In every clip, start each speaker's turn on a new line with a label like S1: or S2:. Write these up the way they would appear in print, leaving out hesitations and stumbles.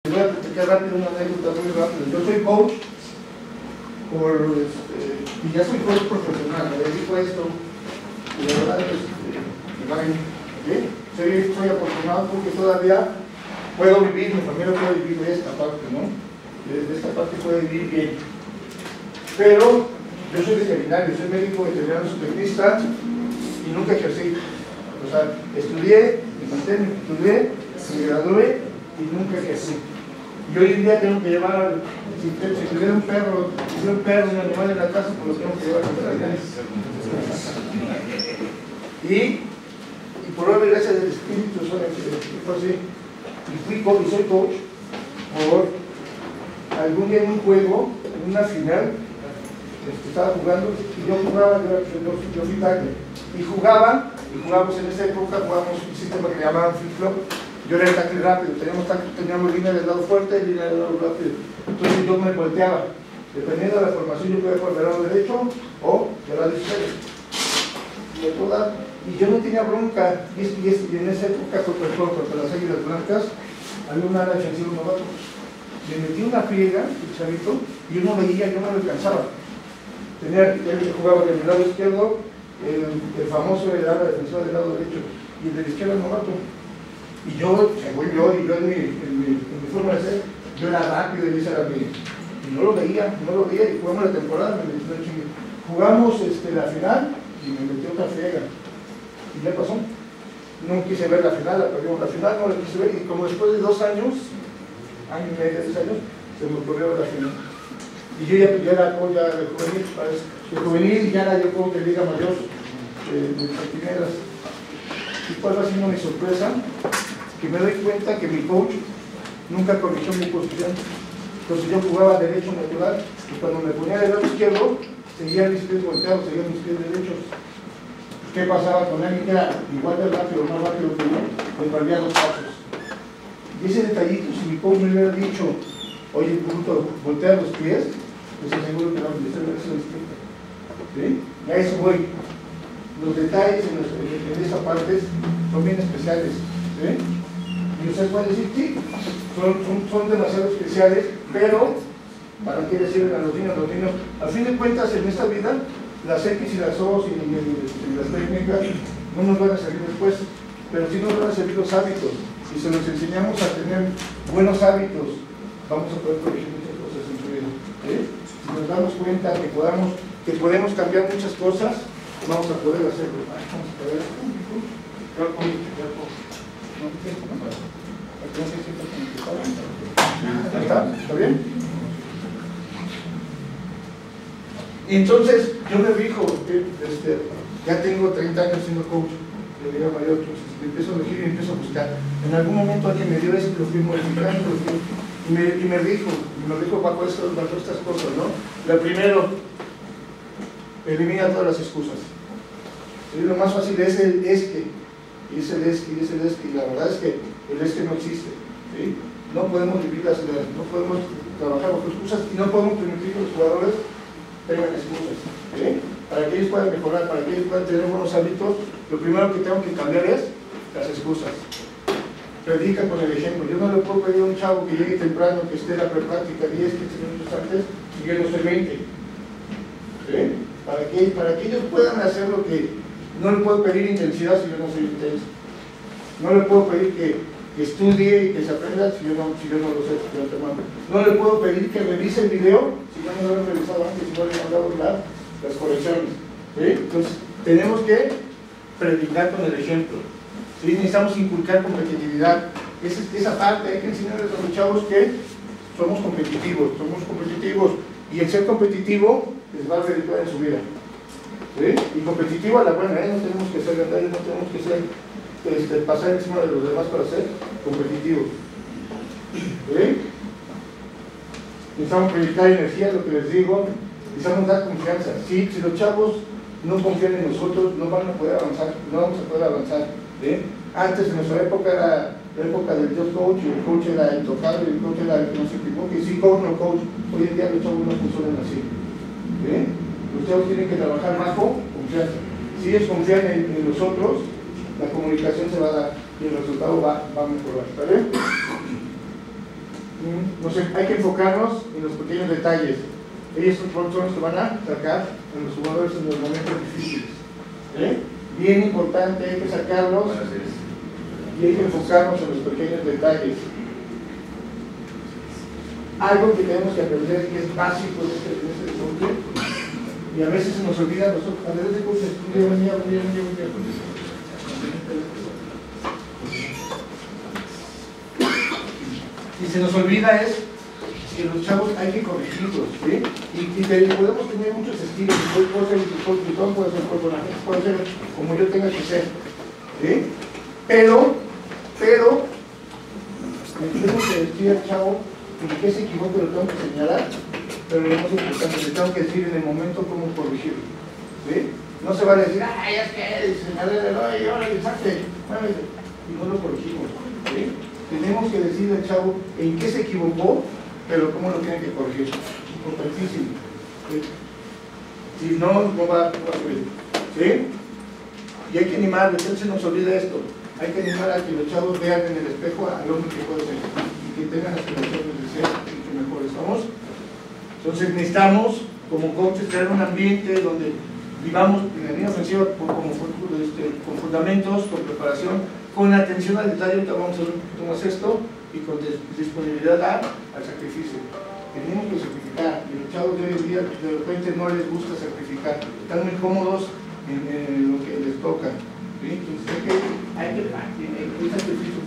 S1: Les voy a platicar rápido una anécdota muy rápido. Yo soy coach, y ya soy coach profesional, me dedico a esto, y la verdad me va bien. Soy afortunado porque todavía puedo vivir, mi familia puede vivir de esta parte, ¿no? De esta parte puede vivir bien. Pero yo soy veterinario, soy médico veterinario zootecnista y nunca ejercí. O sea, estudié, me gradué y nunca ejercí. Y hoy en día tengo que llevar, si tuviera un perro, un animal en la casa, pues lo tengo que llevar a veterinario. Y por obra y gracia del Espíritu, fue así. Y soy coach por algún día en un juego, en una final, estaba jugando, y yo jugaba, yo fui tackle, y jugábamos en esa época, jugábamos un sistema que llamaban flip-flop. Yo era el tackle rápido, teníamos línea del lado fuerte y línea del lado rápido. Entonces yo me volteaba, dependiendo de la formación, yo podía jugar del lado derecho o del lado izquierdo. Y yo no tenía bronca, y en esa época fue contra las Águilas Blancas, había un ala defensivo novato. Le metí una friega, el chavito, y yo no veía, yo no lo alcanzaba. Él jugaba del lado izquierdo, el famoso era el ala defensivo del lado derecho, y el del izquierdo novato. Y yo, según yo, y yo en mi forma de ser, yo era rápido y ese era mi. Y no lo veía, y jugamos la temporada, jugamos la final y me metió otra friega. Y ya pasó. No quise ver la final, perdimos la final, no la quise ver, y como después de 2 años, año y medio, 2 años, se me ocurrió la final. Y yo ya era coach de juvenil, de juvenil, y ya era yo coach de Liga Mayor, de Cantineras. ¿Y cuál va siendo mi sorpresa? Que me doy cuenta que mi coach nunca corrigió mi posición. Entonces yo jugaba derecho natural, y cuando me ponía del lado izquierdo, seguía mis pies volteados, seguía mis pies derechos. ¿Qué pasaba con alguien que era igual de rápido o más rápido que yo? Me perdía 2 pasos. Y ese detallito, si mi coach me hubiera dicho, oye, bruto, voltea los pies, pues seguro que no me hubiese distinto. ¿Sí? Y a eso voy. Los detalles en esa parte son bien especiales. ¿Sí? Y usted puede decir, sí, son demasiado especiales, pero ¿para qué decirle a los niños? A fin de cuentas, en esta vida, las X y las O y las técnicas no nos van a servir después, pero sí nos van a servir los hábitos. Y si nos enseñamos a tener buenos hábitos, vamos a poder corregir muchas cosas en su vida. Si nos damos cuenta que podemos cambiar muchas cosas, vamos a poder hacerlo. Vamos a ver. ¿Está bien? Y entonces yo me fijo, ya tengo 30 años siendo coach de Liga Mayor, entonces me empiezo a elegir y empiezo a buscar. En algún momento alguien me dio eso y lo fui modificando, y me dijo bajo estas cosas, ¿no? Lo primero, elimina todas las excusas. ¿Sí? Lo más fácil es el es que, y es el es que, y es el es que, y la verdad es que el es que no existe. ¿Sí? No podemos vivir las ideas, no podemos trabajar bajo excusas y no podemos permitir que los jugadores tengan excusas. ¿Sí? Para que ellos puedan mejorar, para que ellos puedan tener buenos hábitos, lo primero que tengo que cambiar es las excusas. Predica con el ejemplo. Yo no le puedo pedir a un chavo que llegue temprano, que esté en la prepráctica 10, 15 minutos antes y que no esté 20. ¿Sí? Para que ellos puedan hacer lo que... No le puedo pedir intensidad si yo no soy intenso. No le puedo pedir que estudie y que se aprenda si yo no lo sé de antemano. No le puedo pedir que revise el video si yo no lo he revisado antes y no le he mandado las correcciones. ¿Sí? Entonces, tenemos que predicar con el ejemplo. ¿Sí? Necesitamos inculcar competitividad. Esa parte hay que enseñarles a los chavos que somos competitivos, y el ser competitivo les va a redituar en su vida. ¿Sí? Y competitivo a la buena, no tenemos que ser gandallas, no tenemos que ser pasar encima de los demás para ser competitivos. ¿Sí? Necesitamos proyectar energía, lo que les digo, necesitamos dar confianza. ¿Sí? Si los chavos no confían en nosotros, no van a poder avanzar, no vamos a poder avanzar. ¿Sí? Antes, en nuestra época, era la época del just coach, el coach era intocable, el coach era el que no se equivoque, sí, coach, no coach. Hoy en día los chavos no funcionan así. ¿Sí? Los chavos tienen que trabajar bajo confianza. Si ellos confían en nosotros, la comunicación se va a dar y el resultado va a mejorar. ¿Está bien? No sé, hay que enfocarnos en los pequeños detalles. Ellos son los que van a sacar a los jugadores en los momentos difíciles. Bien importante, hay que sacarlos y hay que enfocarnos en los pequeños detalles. Algo que tenemos que aprender que es básico en este deporte, y a veces se nos olvida, nosotros, a veces y se nos olvida es que los chavos hay que corregirlos, ¿sí? Y podemos tener muchos estilos, puede ser el puede ser el personaje, puede ser como yo tenga que ser, ¿sí? Pero tenemos que decir al chavo en qué se equivoca, lo tengo que señalar, pero lo más importante, le tengo que decir en el momento cómo corregirlo, ¿sí? No se va a decir, ay, es que señalé, órale, saque, y no lo corregimos, ¿sí? Tenemos que decirle al chavo en qué se equivocó, pero cómo lo tiene que corregir. Importantísimo, ¿sí? Si no, no va a subir, ¿sí? Y hay que animar, se nos olvida esto, hay que animar a que los chavos vean en el espejo al hombre que puede ser y que tengan aspiraciones de ser y que mejores somos. Entonces necesitamos, como coaches, crear un ambiente donde vivamos en la línea ofensiva con fundamentos, con preparación, con atención al detalle, que vamos a ver un poquito más esto, y con disponibilidad al sacrificio. Tenemos que sacrificar, y los chavos de hoy en día de repente no les gusta sacrificar, están muy cómodos en lo que les toca, ¿sí? Entonces hay que sacrificio,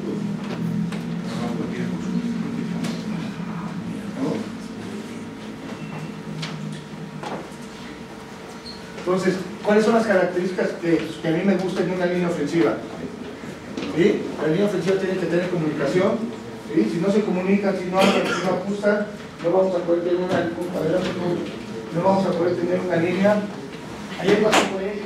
S1: Entonces, ¿cuáles son las características que a mí me gustan en una línea ofensiva? ¿Sí? La línea ofensiva tiene que tener comunicación, ¿sí? Si no se comunican, si no ajustan, no vamos a poder tener no vamos a poder tener una línea. Ayer pasó por ahí,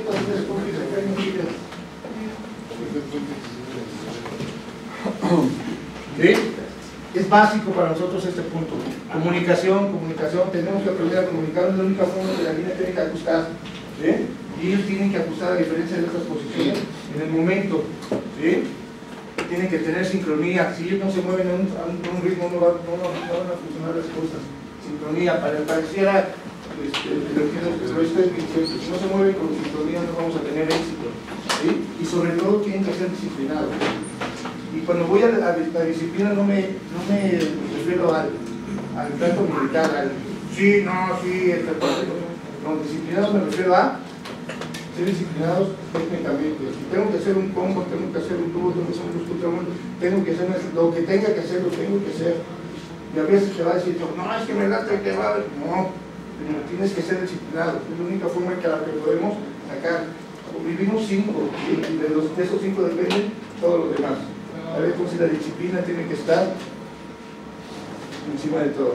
S1: ¿sí? Es básico para nosotros este punto. Comunicación, tenemos que aprender a comunicar, es la única forma que la línea tiene que ajustar, ¿sí? Y ellos tienen que ajustar a diferencia de otras posiciones en el momento, ¿sí? Tienen que tener sincronía. Si ellos no se mueven a un ritmo, no van a funcionar las cosas. Sincronía, pareciera si no se mueven con sincronía no vamos a tener éxito, ¿sí? Y sobre todo tienen que ser disciplinados. Y cuando voy a la disciplina no me refiero al trato militar, sí, disciplinados me refiero a ser disciplinados técnicamente. Si tengo que hacer un combo, tengo que hacer un tubo, tengo que hacer un escutrón, tengo que hacer lo que tenga que hacer, lo tengo que hacer. Y a veces te va a decir, no, es que me late que va, no, tienes que ser disciplinado, es la única forma en que podemos sacar. Vivimos 5, y de esos 5 dependen todos los demás. A ver, entonces la disciplina tiene que estar encima de todo.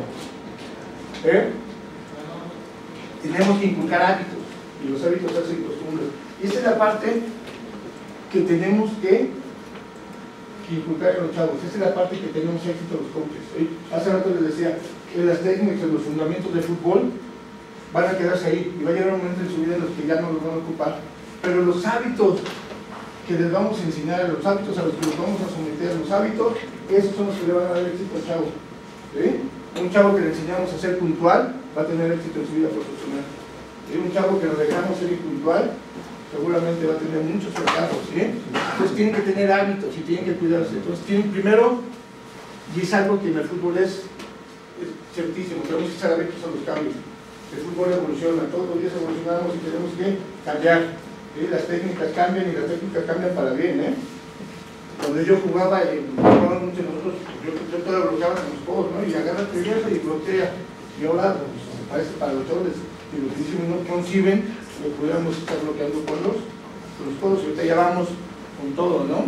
S1: Tenemos que inculcar hábitos, y los hábitos hacen costumbres. Y esa es la parte que tenemos que inculcar en los chavos. Esa es la parte que tenemos éxito los coaches. Hace rato les decía que las técnicas, los fundamentos del fútbol van a quedarse ahí, y va a llegar un momento en su vida en los que ya no los van a ocupar. Pero los hábitos que les vamos a enseñar, los hábitos a los que los vamos a someter, los hábitos, esos son los que le van a dar éxito al chavo, ¿sí? Un chavo que le enseñamos a ser puntual va a tener éxito en su vida profesional, ¿sí? Un chavo que lo dejamos ser impuntual seguramente va a tener muchos fracasos, ¿sí? Entonces tienen que tener hábitos y tienen que cuidarse. Entonces tienen primero, y es algo que en el fútbol es ciertísimo, tenemos que estar abiertos a los cambios. El fútbol evoluciona, todos los días evolucionamos y tenemos que cambiar, ¿sí? Las técnicas cambian y las técnicas cambian para bien, Cuando yo jugaba, mucho nosotros, yo todavía bloqueaba con los codos, ¿no? Y agarra el riesgo y bloquea. Y ahora, pues, parece para los chavos que los muchísimos no conciben que pudiéramos estar bloqueando con los codos. Ahorita ya vamos con todo, ¿no?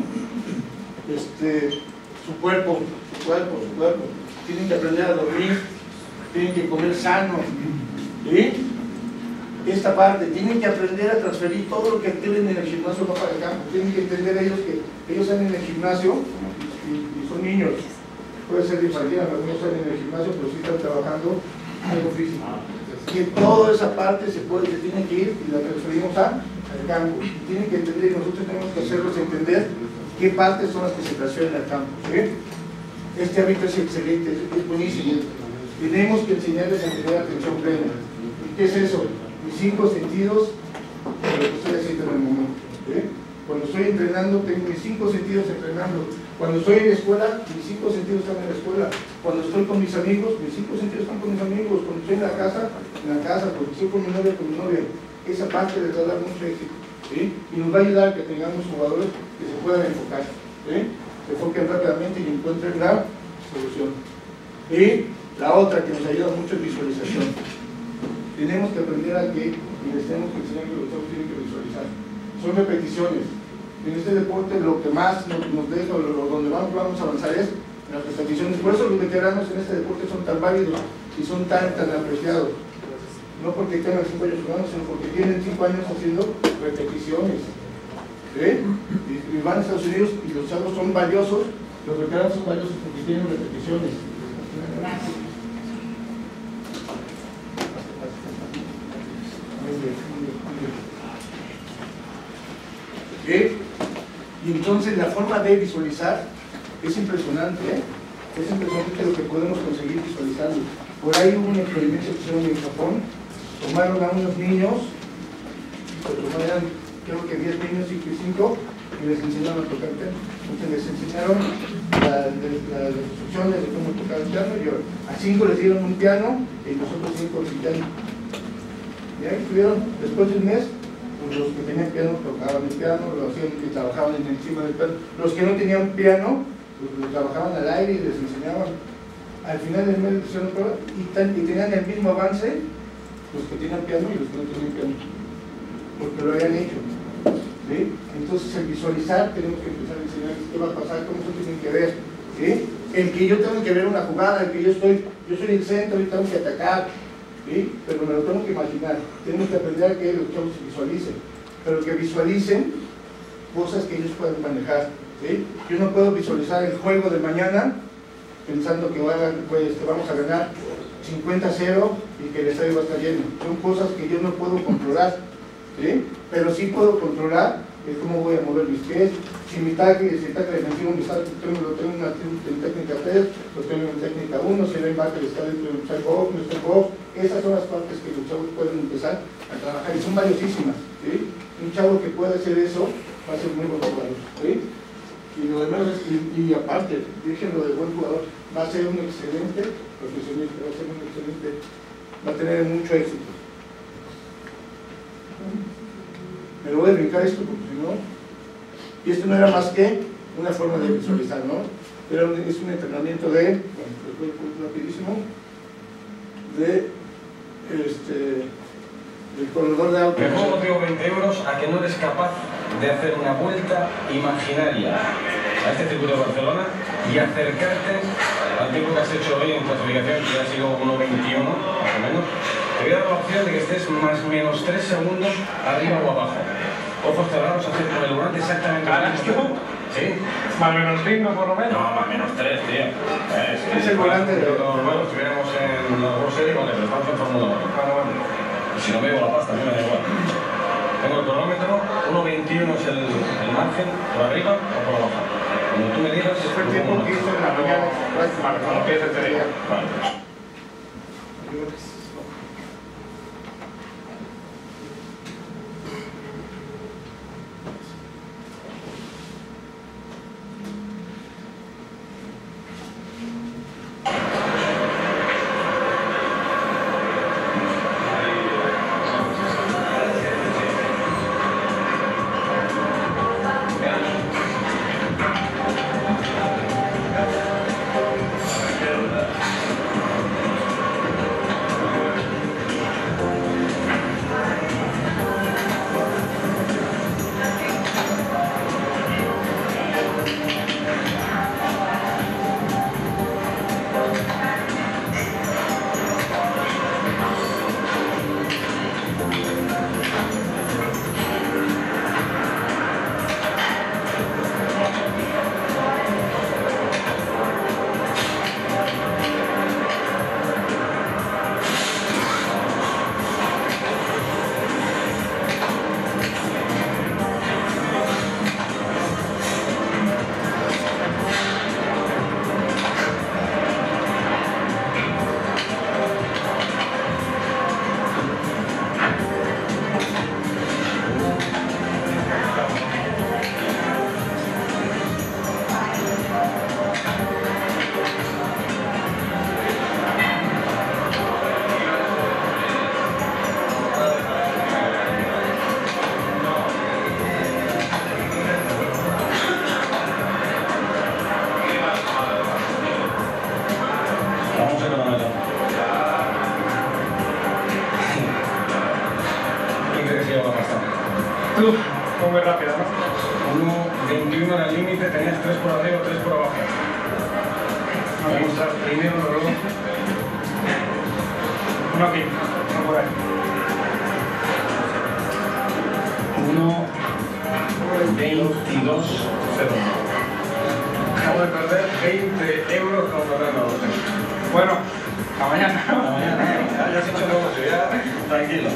S1: Su cuerpo. Tienen que aprender a dormir, tienen que comer sano, ¿sí? Esta parte, tienen que aprender a transferir todo lo que tienen en el gimnasio no para el campo. Tienen que entender ellos que ellos salen en el gimnasio y son niños. Puede ser infantil, algunos salen en el gimnasio, pero sí están trabajando algo físico. Que toda esa parte se tiene que ir y la transferimos al campo. Y tienen que entender, y nosotros tenemos que hacerlos entender qué partes son las que se transfieren al campo, ¿sí? Este hábito es excelente, es buenísimo. Tenemos que enseñarles a tener atención plena. ¿Y qué es eso? Mis 5 sentidos de lo que estoy haciendo en el momento. Cuando estoy entrenando, tengo mis 5 sentidos entrenando. Cuando estoy en la escuela, mis 5 sentidos están en la escuela. Cuando estoy con mis amigos, mis 5 sentidos están con mis amigos. Cuando estoy en la casa, cuando estoy con mi novia, Esa parte les va a dar mucho éxito. Y nos va a ayudar a que tengamos jugadores que se puedan enfocar. Se enfoquen rápidamente y encuentren la solución. Y la otra que nos ayuda mucho es visualización. Tenemos que aprender a que, y les tenemos que enseñar que los chavos tienen que visualizar. Son repeticiones. En este deporte lo que más nos deja, donde vamos a avanzar es en las repeticiones. Por eso los veteranos en este deporte son tan válidos y son tan apreciados. No porque tengan 5 años jugando, sino porque tienen 5 años haciendo repeticiones. Y van a Estados Unidos y los chavos son valiosos, los veteranos son valiosos porque tienen repeticiones. Y entonces la forma de visualizar es impresionante, es impresionante lo que podemos conseguir visualizando. Por ahí hubo un experimento que hicieron en Japón, tomaron a unos niños, tomaron creo que 10 niños, 5 y les enseñaron a tocar piano. Entonces les enseñaron las instrucciones de cómo tocar el piano, y a 5 les dieron un piano y los otros 5 el piano. Y ahí estuvieron, después de un mes, pues los que tenían piano tocaban el piano, los que trabajaban encima del piano, los que no tenían piano, pues los trabajaban al aire y les enseñaban. Al final del mes hicieron prueba y tenían el mismo avance los que tenían piano y los que no tenían piano, porque lo habían hecho. Entonces, el visualizar, tenemos que empezar a enseñarles qué va a pasar, cómo se tienen que ver. El que yo tengo que ver una jugada, el que yo soy el centro y tengo que atacar, pero me lo tengo que imaginar. Tenemos que aprender a que los chavos se visualicen, pero que visualicen cosas que ellos puedan manejar. Yo no puedo visualizar el juego de mañana pensando que vamos a ganar 50-0 y que el estadio va a estar lleno. Son cosas que yo no puedo controlar, pero sí puedo controlar cómo voy a mover mis pies. Si mi tackle defensivo lo tengo en técnica 3, lo tengo en técnica 1, si el linebacker está dentro del side box, no está en box. Esas son las partes que los chavos pueden empezar a trabajar y son valiosísimas. Un chavo que pueda hacer eso va a ser muy buen jugador. Y lo demás y aparte, déjenlo de buen jugador, va a ser un excelente profesionista, va a tener mucho éxito. Me lo voy a brincar esto porque si no, y esto no era más que una forma de visualizar, ¿no? Es un entrenamiento de, rapidísimo, del corredor de auto.
S2: Mejor motivo 20 euros a que no eres capaz de hacer una vuelta imaginaria a este circuito de Barcelona y acercarte al tiempo que has hecho hoy en clasificación, que ha sido 1.21 más o menos. Te voy a dar la opción de que estés más o menos 3 segundos arriba o abajo. Ojos cerrados, hacer con el volante exactamente lo mismo. ¿Sí?
S3: ¿Más menos 5 por lo menos?
S2: No, más menos 3, tío.
S1: Es el volante de
S2: los vuelos, estuviéramos en la World Series, vale, pero estamos en Fórmula 1. Si no me llevo la pasta, a mí me da igual. Tengo el cronómetro, 1.21 es el margen, por arriba o por abajo. Cuando tú me digas...
S1: Es el tiempo que hizo en la mañana.
S3: Vale, cuando empieces te digo.
S2: Vale. Vamos a cronometrar. ¿Quién crees que lleva bastante?
S3: Tú, fue muy rápido, ¿no?
S2: 1.21 era el límite, tenías 3 por arriba, 3 por abajo. Vamos a mostrar primero, luego.
S3: Uno aquí, no por ahí.
S2: 1.22.0. Acabo de perder 20 euros comprando.
S3: Bueno, a mañana.
S2: A mañana, ya has hecho el negocio, ya tranquilo.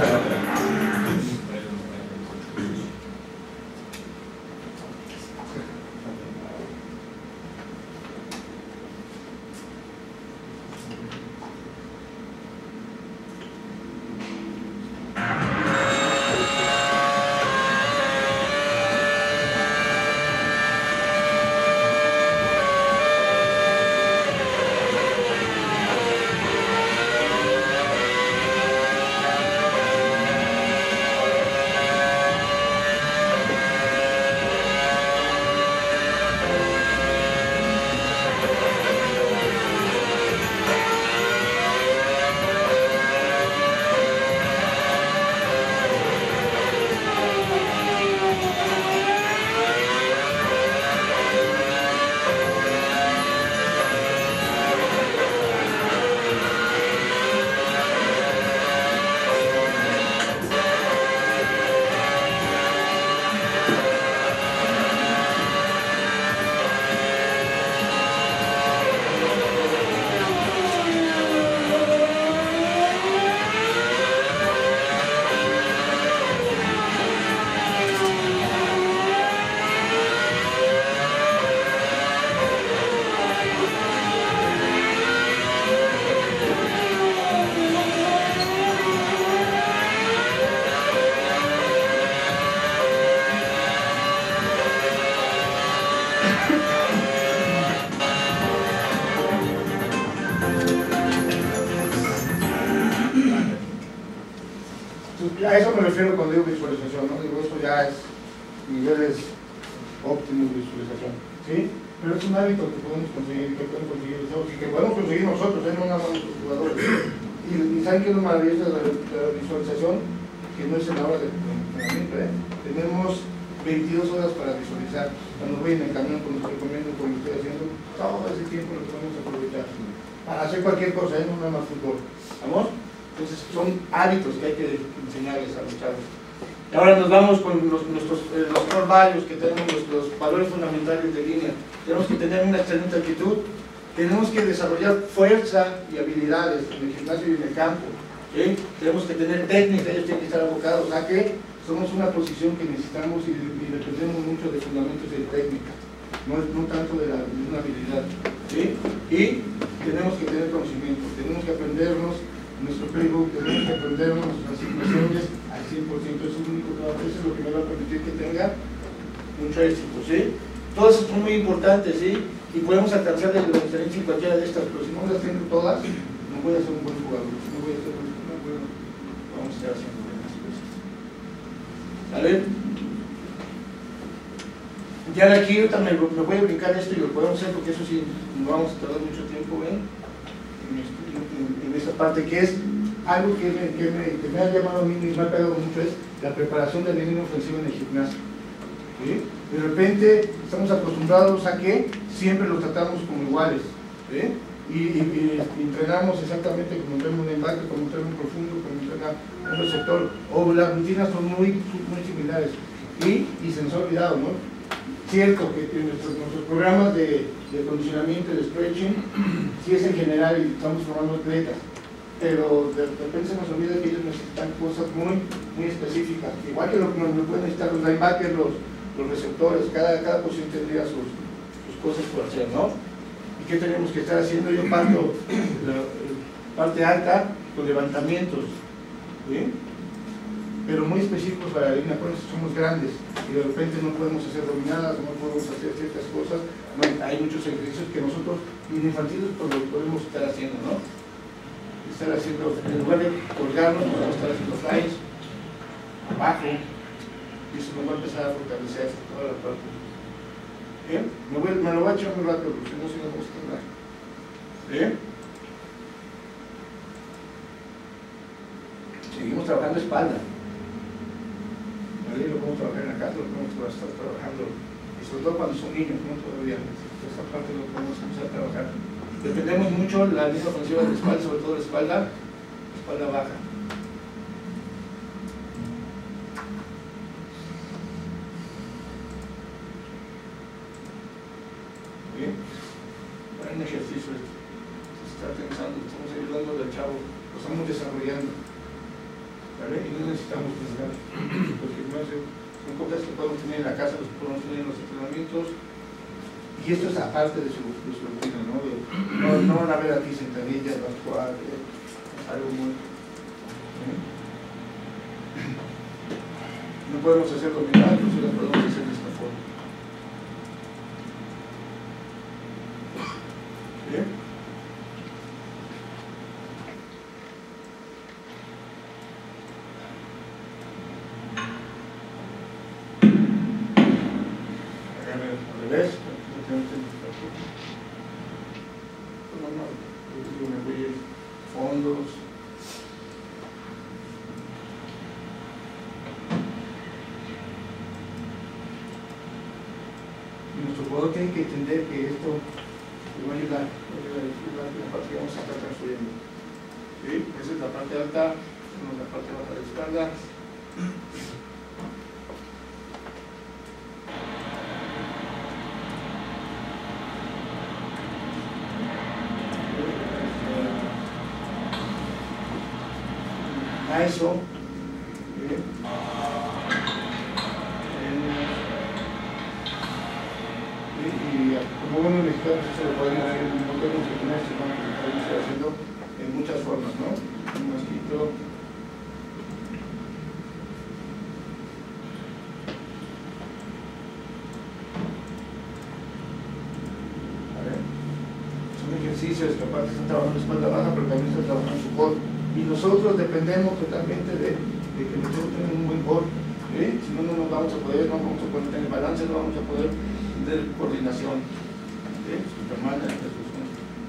S1: A eso me refiero cuando digo visualización, ¿no? Digo, esto ya es niveles óptimos de visualización, ¿sí? Pero es un hábito que podemos conseguir, que podemos conseguir nosotros, no nada más los jugadores. Y ¿saben qué es lo maravilloso de la visualización? Que no es en la hora de entrenamiento, ¿eh? Tenemos 22 horas para visualizar. Cuando voy en el camión, cuando estoy comiendo, cuando estoy haciendo, todo ese tiempo lo podemos aprovechar para hacer cualquier cosa, no nada más fútbol. ¿Vamos? Entonces son hábitos que hay que enseñarles a los chavos. Y ahora nos vamos con los core values que tenemos, los valores fundamentales de línea. Tenemos que tener una excelente actitud, tenemos que desarrollar fuerza y habilidades en el gimnasio y en el campo, ¿sí? Tenemos que tener técnica, ellos tienen que estar abocados a que somos una posición que necesitamos y dependemos mucho de fundamentos y de técnica, no tanto de una habilidad, ¿sí? Y tenemos que tener conocimiento, tenemos que aprendernos nuestro playbook, tenemos que aprendernos las situaciones al 100%, eso es lo único que va a hacer, eso es lo que me va a permitir que tenga mucho éxito, ¿sí? Todas son muy importantes, ¿sí? Y podemos alcanzar la excelencia en cualquiera de estas, pero si no las tengo todas, no voy a ser un buen jugador, no voy a ser vamos a estar haciendo buenas cosas. ¿Sale? Ya de aquí ahorita me voy a brincar esto y lo podemos hacer porque eso sí, no vamos a tardar mucho tiempo, ¿ven? En esa parte que es algo que me ha llamado a mí y me ha pegado mucho, es la preparación de la línea ofensiva en el gimnasio, ¿sí? De repente estamos acostumbrados a que siempre los tratamos como iguales, ¿sí? Y entrenamos exactamente como entrena un embarque, como entrena un profundo, como entrena un receptor, o las rutinas son muy similares y se nos ha olvidado, ¿no? Cierto que nuestros programas de condicionamiento y de stretching sí es en general y estamos formando atletas, pero de repente se nos olvida que ellos necesitan cosas muy específicas, igual que lo que pueden necesitar los linebackers, los receptores, cada posición tendría sus cosas por hacer, ¿no? ¿Y qué tenemos que estar haciendo? Yo parto la parte alta con levantamientos, ¿sí? Pero muy específicos para la línea, por eso somos grandes y de repente no podemos hacer dominadas, no podemos hacer ciertas cosas. Bueno, hay muchos ejercicios que nosotros infantiles pues, lo podemos estar haciendo, ¿no? Estar haciendo, en lugar de colgarnos, podemos estar haciendo flies abajo y eso nos va a empezar a fortalecer toda la parte. ¿Bien? Me lo voy a echar muy rápido porque no se me gusta nada. ¿Bien? estamos trabajando espalda. ¿Vale? Lo podemos trabajar en la casa, lo podemos estar trabajando, y sobre todo cuando son niños, ¿no? Todavía esa parte lo podemos empezar a trabajar. Dependemos mucho de la línea ofensiva de la espalda, sobre todo la espalda baja. Bien, buen ejercicio. Se está pensando, estamos ayudando al chavo, lo estamos desarrollando. ¿Vale? Y no necesitamos pensar, porque no son cosas que podemos tener en la casa, los podemos tener en los entrenamientos. Y esto es aparte de su rutina, ¿no? No van a ver aquí sentadillas, va a actuar, algo muy... No podemos hacer dominadas, pero sí las podemos hacer de esta forma. ¿Bien? Al revés. Me voy a fondos. Nuestro jugador tiene que entender que esto le va a ayudar, la parte que vamos a estar transfiriendo. ¿Sí? Esa es la parte alta, tenemos la parte baja de la espalda. Eso. Bien. Y como bueno mexicano, se lo podemos hacer, no podemos terminar esto, lo podemos ir haciendo en muchas formas, ¿no? Un mosquito. Son ejercicios que aparte están trabajando la espalda baja, pero también están trabajando su core. Y nosotros dependemos totalmente de que nosotros tenemos un buen core. Si no, no nos vamos a poder, no vamos a poder tener balance, no vamos a poder tener coordinación. Superman en la ejecución.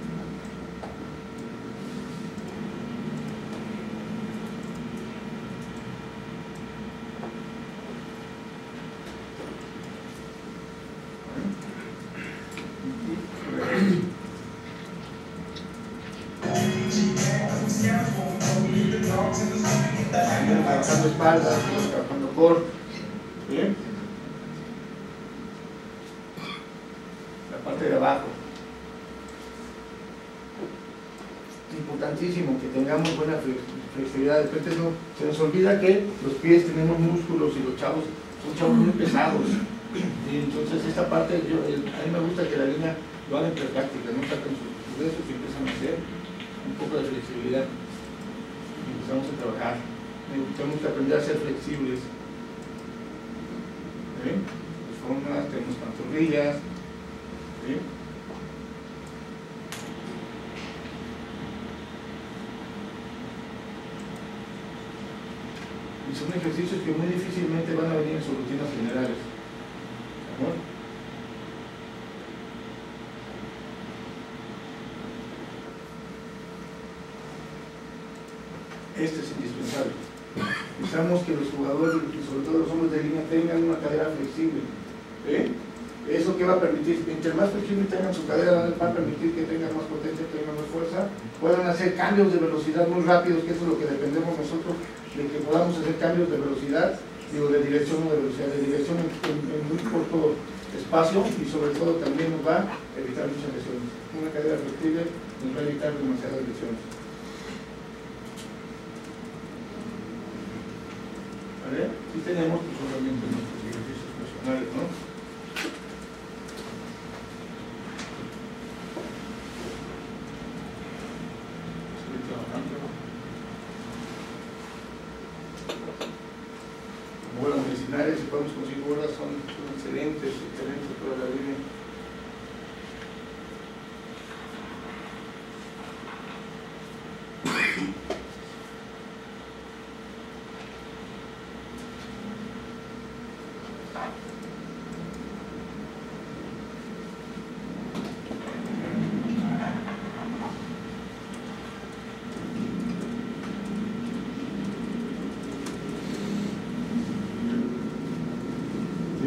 S1: Trabajando espaldas, trabajando core. Bien. La parte de abajo. Importantísimo que tengamos buena flexibilidad. De repente se nos olvida que los pies tenemos músculos y los chavos son chavos muy pesados. Y entonces esta parte, a mí me gusta que la línea lo hagan en práctica, no saquen sus huesos y empiezan a hacer un poco de flexibilidad. Y empezamos a trabajar. Tenemos que aprender a ser flexibles. Las formas, tenemos pantorrillas. Y son ejercicios que muy difícilmente van a venir en sus rutinas generales. ¿Amor? Este es indispensable. Necesitamos que los jugadores, y sobre todo los hombres de línea, tengan una cadera flexible. Eso que va a permitir, entre más flexible tengan su cadera, va a permitir que tengan más potencia, tengan más fuerza, puedan hacer cambios de velocidad muy rápidos, que eso es lo que dependemos nosotros, de que podamos hacer cambios de velocidad, digo, de dirección o de velocidad, de dirección en muy corto espacio, y sobre todo también nos va a evitar muchas lesiones. Una cadera flexible nos va a evitar demasiadas lesiones. ¿Vale? Y tenemos pues, obviamente nuestros ejercicios funcionales, ¿no? Estoy trabajando. Bolas medicinales, si podemos conseguir bolas, son excelentes toda la línea.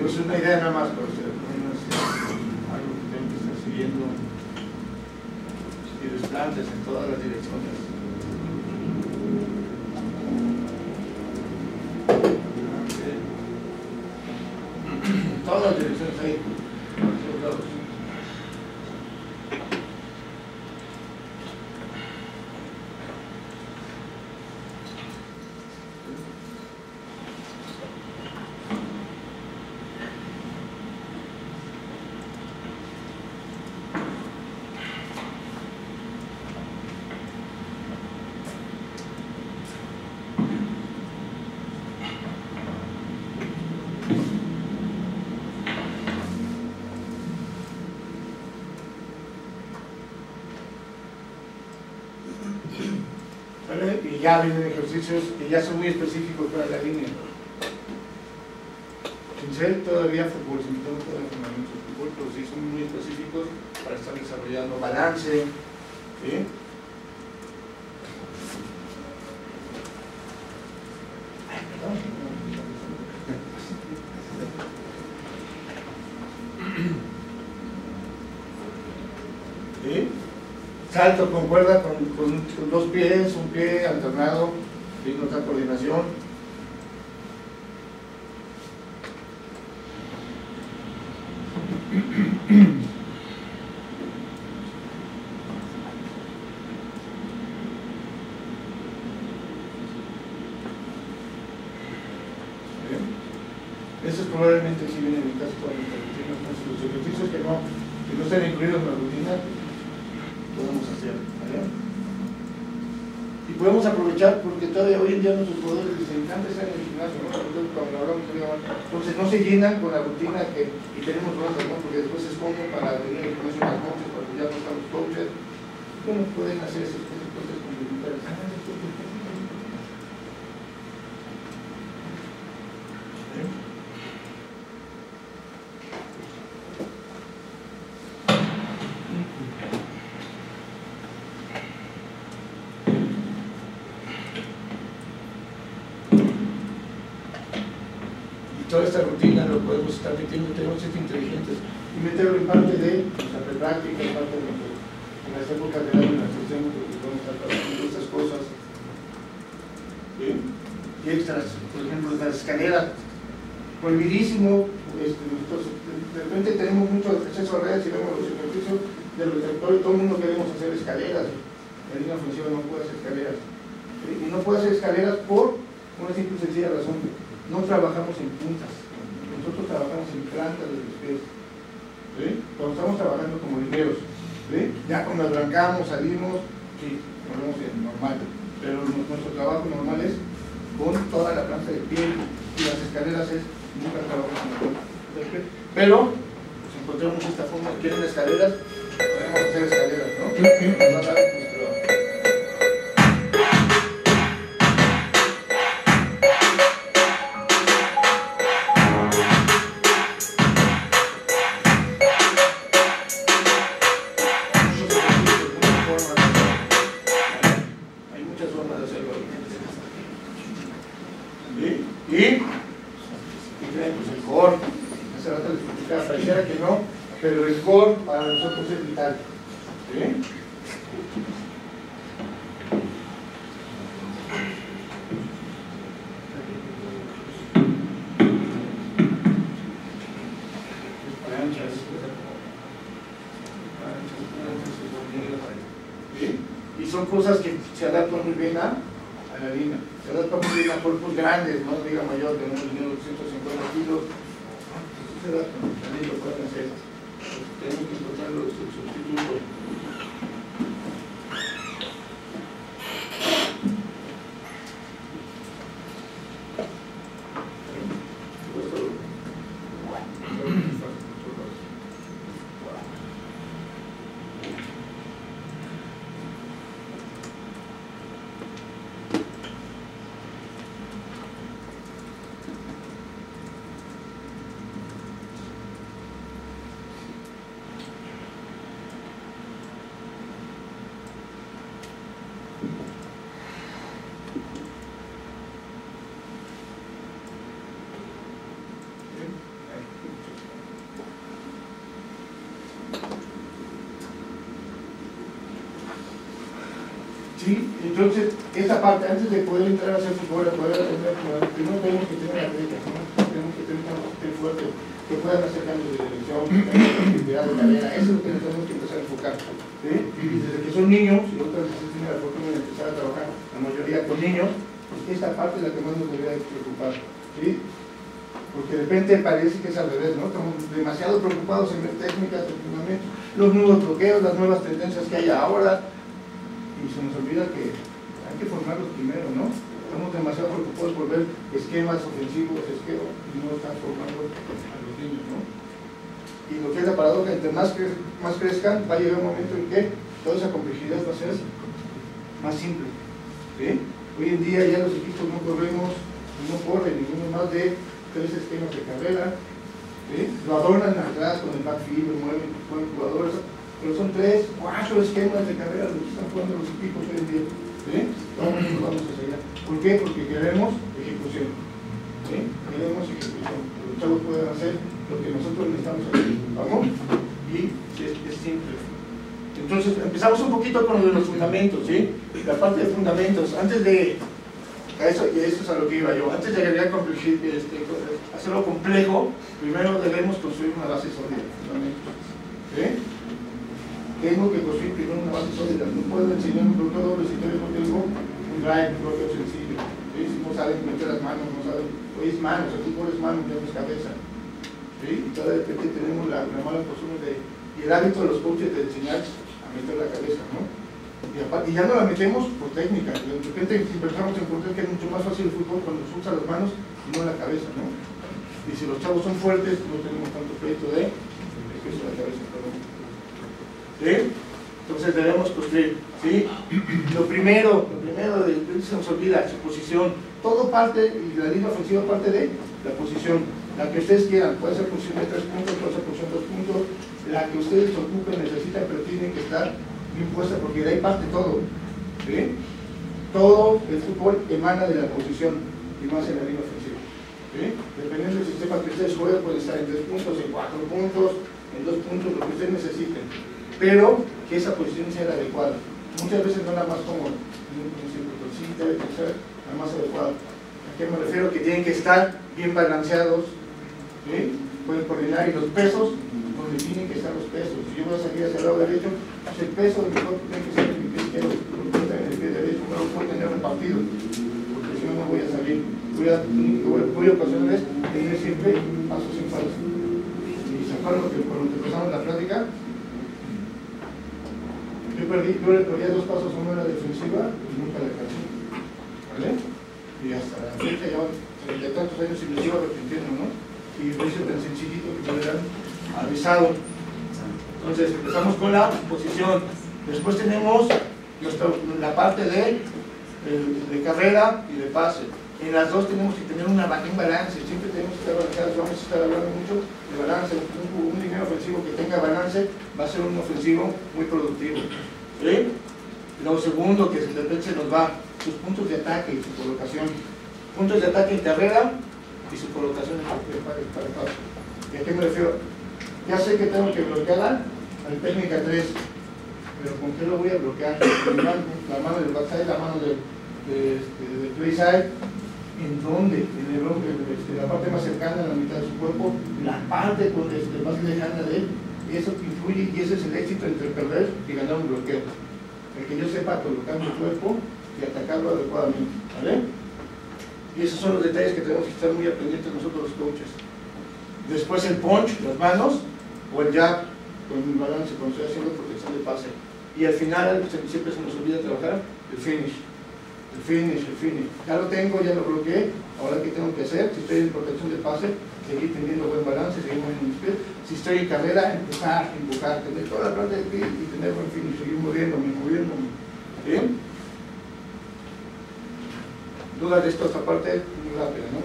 S1: es una idea nada más, pero no es algo que tengo que estar siguiendo. Y desplantes en todas las direcciones. Todas las direcciones ahí, por todos lados. Y ya vienen ejercicios que ya son muy específicos para la línea. Sin ser todavía fútbol, sin tener todavía fundamentos de fútbol, pero sí son muy específicos para estar desarrollando balance. ¿Sí? ¿Sí? Salto con cuerda con dos pies, un pie alternado, ¿sí? Otra coordinación. Eso es probablemente si viene en mi caso toda nuestra rutina. Entonces los ejercicios que no estén incluidos en la rutina podemos hacer, ¿vale? Y podemos aprovechar porque todavía hoy en día nuestros jugadores les encanta estar en el gimnasio, ¿no? Cuando hablamos de entonces no se llenan con la rutina y tenemos broncas, ¿no? Porque después se esconden para venir al gimnasio más coaches, cuando ya no estamos coaches. ¿Cómo pueden hacer esas cosas complementarias? Toda esta rutina lo podemos estar metiendo, tenemos que ser inteligentes y meterlo en parte de nuestra práctica, en parte de en las épocas del año en las que estemos, porque podemos estar trabajando estas cosas. ¿Sí? Y extras, por ejemplo, las escaleras, prohibidísimo. De repente tenemos mucho acceso a redes y vemos los ejercicios del receptor y todo el mundo queremos hacer escaleras. La línea ofensiva no puede hacer escaleras. ¿Sí? Y no puede hacer escaleras por una simple y sencilla razón. No trabajamos en puntas, nosotros trabajamos en plantas de los pies. ¿Sí? Cuando estamos trabajando como lineros, ¿sí? Ya cuando arrancamos, salimos, sí, volvemos en normal, pero nuestro trabajo normal es con toda la planta de pie y las escaleras es nunca trabajamos en punta. Pero pues, encontramos esta forma, quieren escaleras, podemos hacer escaleras, ¿no? Nos va a dar nuestro pero el core para nosotros es vital. ¿Sí? ¿Sí? Y son cosas que se adaptan muy bien a la línea. Se adaptan muy bien a cuerpos grandes, no diga mayor, de unos 250 kilos. Se adaptan, también lo pueden hacer. Tenemos que encontrar los sustitutos. ¿Sí? Entonces, esta parte, antes de poder entrar a hacer fútbol, poder aprender, primero tenemos que tener atletas, ¿no? Tenemos que tener un sistema fuerte, que puedan hacer cambios de dirección, que tengan actividad de carrera. Eso es lo que tenemos que empezar a enfocar. ¿Sí? Y desde que son niños, y otras veces tienen la fortuna de empezar a trabajar, la mayoría con niños, esta parte es la que más nos debería preocupar. ¿Sí? Porque de repente parece que es al revés, ¿no? Estamos demasiado preocupados en ver técnicas, en fundamentos, los nuevos bloqueos, las nuevas tendencias que hay ahora, y se nos olvida que hay que formarlos primero, ¿no? Estamos demasiado preocupados por ver esquemas ofensivos, y no están formando a los niños, ¿no? Y lo que es la paradoja, entre más crezcan, va a llegar un momento en que toda esa complejidad va a ser más simple, ¿sí? Hoy en día ya los equipos no corren ninguno más de 3 esquemas de carrera, ¿sí? Lo adornan atrás con el backfield, lo mueven jugadores, pero son 3, 4 esquemas de carrera los que están jugando los equipos hoy en día, ¿sí? Vamos hacia allá. ¿Por qué? Porque queremos ejecución, ¿sí? Queremos ejecución, que los chavos puedan hacer lo que nosotros necesitamos hacer, ¿vamos? Y es simple. Entonces empezamos un poquito con lo de los fundamentos, ¿sí? La parte de fundamentos, antes de eso, y eso es a lo que iba yo, antes de agregar hacerlo complejo, primero debemos construir una base sólida de fundamentos, ¿sí? Tengo que construir primero una base sólida, no puedo enseñar un bloqueo doble si no tengo un drive, un bloqueo sencillo, ¿sí? Si no saben meter las manos, no saben, hoy es manos, el fútbol es manos, no es cabeza, ¿sí? Y cada vez que tenemos la mala costumbre y el hábito de los coaches de enseñar a meter la cabeza, ¿no? Y ya no la metemos por técnica, de repente empezamos a encontrar que es mucho más fácil el fútbol cuando se usa las manos y no la cabeza, ¿no? Y si los chavos son fuertes, no tenemos tanto crédito de peso de la cabeza, perdón. ¿Sí? Entonces debemos construir, ¿sí? Lo primero se nos olvida, su posición, todo parte, y la línea ofensiva parte de la posición, la que ustedes quieran, puede ser posición de 3 puntos, puede ser posición de 2 puntos, la que ustedes ocupen, necesitan, pero tienen que estar bien puesta, porque de ahí parte todo, ¿sí? Todo el fútbol emana de la posición, y más en la línea ofensiva, ¿sí? Dependiendo del sistema que ustedes jueguen, puede estar en 3 puntos, en 4 puntos, en 2 puntos, lo que ustedes necesiten, pero que esa posición sea la adecuada. Muchas veces no la más cómoda, sí debe ser la más adecuada. ¿A qué me refiero? Que tienen que estar bien balanceados, ¿sí? Pueden coordinar, y los pesos, donde tienen que estar los pesos. Si yo voy a salir hacia el lado derecho, pues el peso de mi cuerpo tiene que ser en mi pie izquierdo, porque está en el pie derecho, no lo puedo tener repartido, porque si no, no voy a salir. Voy a ocasionar es tener siempre pasos en falso. Y se acuerdan que por lo que empezamos la plática, yo perdía 2 pasos, uno era defensiva y nunca la alcancé, ¿vale? Y hasta la fecha ya 30 y tantos años y me sigo arrepintiendo, ¿no? Y lo hice tan sencillito que me hubieran avisado. Entonces empezamos con la posición, después tenemos la parte de carrera y de pase. En las dos tenemos que tener un balance, siempre tenemos que estar balanceados. Vamos a estar hablando mucho de balance. Un liniero ofensivo que tenga balance va a ser un ofensivo muy productivo, ¿sí? Lo segundo que de repente se nos va, sus puntos de ataque y su colocación. Puntos de ataque en carrera y su colocación para el pase. ¿Y a qué me refiero? Ya sé que tengo que bloquear al técnica 3, pero ¿con qué lo voy a bloquear? La mano del backside, la mano del playside. ¿En dónde? En la parte más cercana, a la mitad de su cuerpo, la parte más lejana de él. Y eso influye, y ese es el éxito entre perder y ganar un bloqueo. El que yo sepa colocar mi cuerpo y atacarlo adecuadamente, ¿vale? Y esos son los detalles que tenemos que estar muy pendientes nosotros los coaches. Después el punch, las manos, o el jab, con el balance, cuando estoy haciendo protección de pase. Y al final, siempre se nos olvida trabajar el finish. El finish. Ya lo tengo, ya lo bloqueé. Ahora, ¿qué tengo que hacer? Si estoy en protección de pase, seguir teniendo buen balance, seguir moviendo mis pies. Si estoy en carrera, empezar, empujar, tener toda la planta de pie y tener buen finish, seguir moviéndome. ¿Sí? Dudas de esto, esta parte muy rápida, ¿no?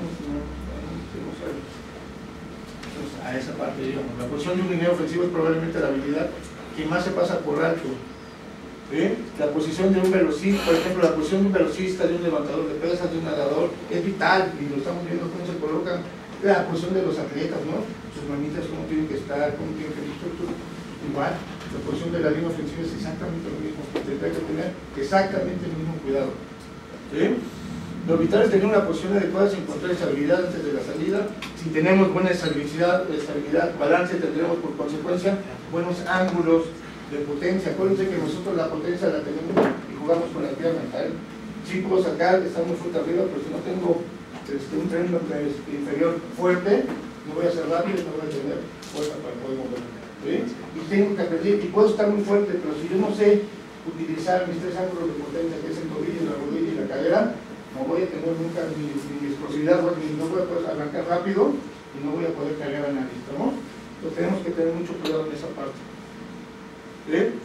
S1: Entonces, a esa parte, digamos. La posición de un liniero ofensivo es probablemente la habilidad que más se pasa por alto. ¿Sí? La posición de un velocista, por ejemplo, la posición de un velocista, de un levantador de pesas, de un nadador, es vital, y lo estamos viendo cómo se colocan. La posición de los atletas, ¿no? Sus manitas, cómo tienen que estar, cómo tienen que estar, igual. La posición de la línea ofensiva es exactamente lo mismo, tendrá que tener exactamente el mismo cuidado. ¿Sí? Lo vital es tener una posición adecuada sin encontrar estabilidad antes de la salida. Si tenemos buena estabilidad, balance, tendremos por consecuencia buenos ángulos de potencia. Acuérdense que nosotros la potencia la tenemos y jugamos con la pierna. Sí puedo sacar, está muy fuerte arriba, pero si no tengo un tren inferior fuerte, no voy a ser rápido y no voy a tener fuerza para poder moverme. ¿Sí? Y tengo que aprender, y puedo estar muy fuerte, pero si yo no sé utilizar mis tres ángulos de potencia, que es el tobillo, la rodilla y la cadera, no voy a tener nunca ni explosividad, no voy a poder arrancar rápido y no voy a poder cargar a nadie, ¿no? Entonces tenemos que tener mucho cuidado en esa parte. ¿Sí?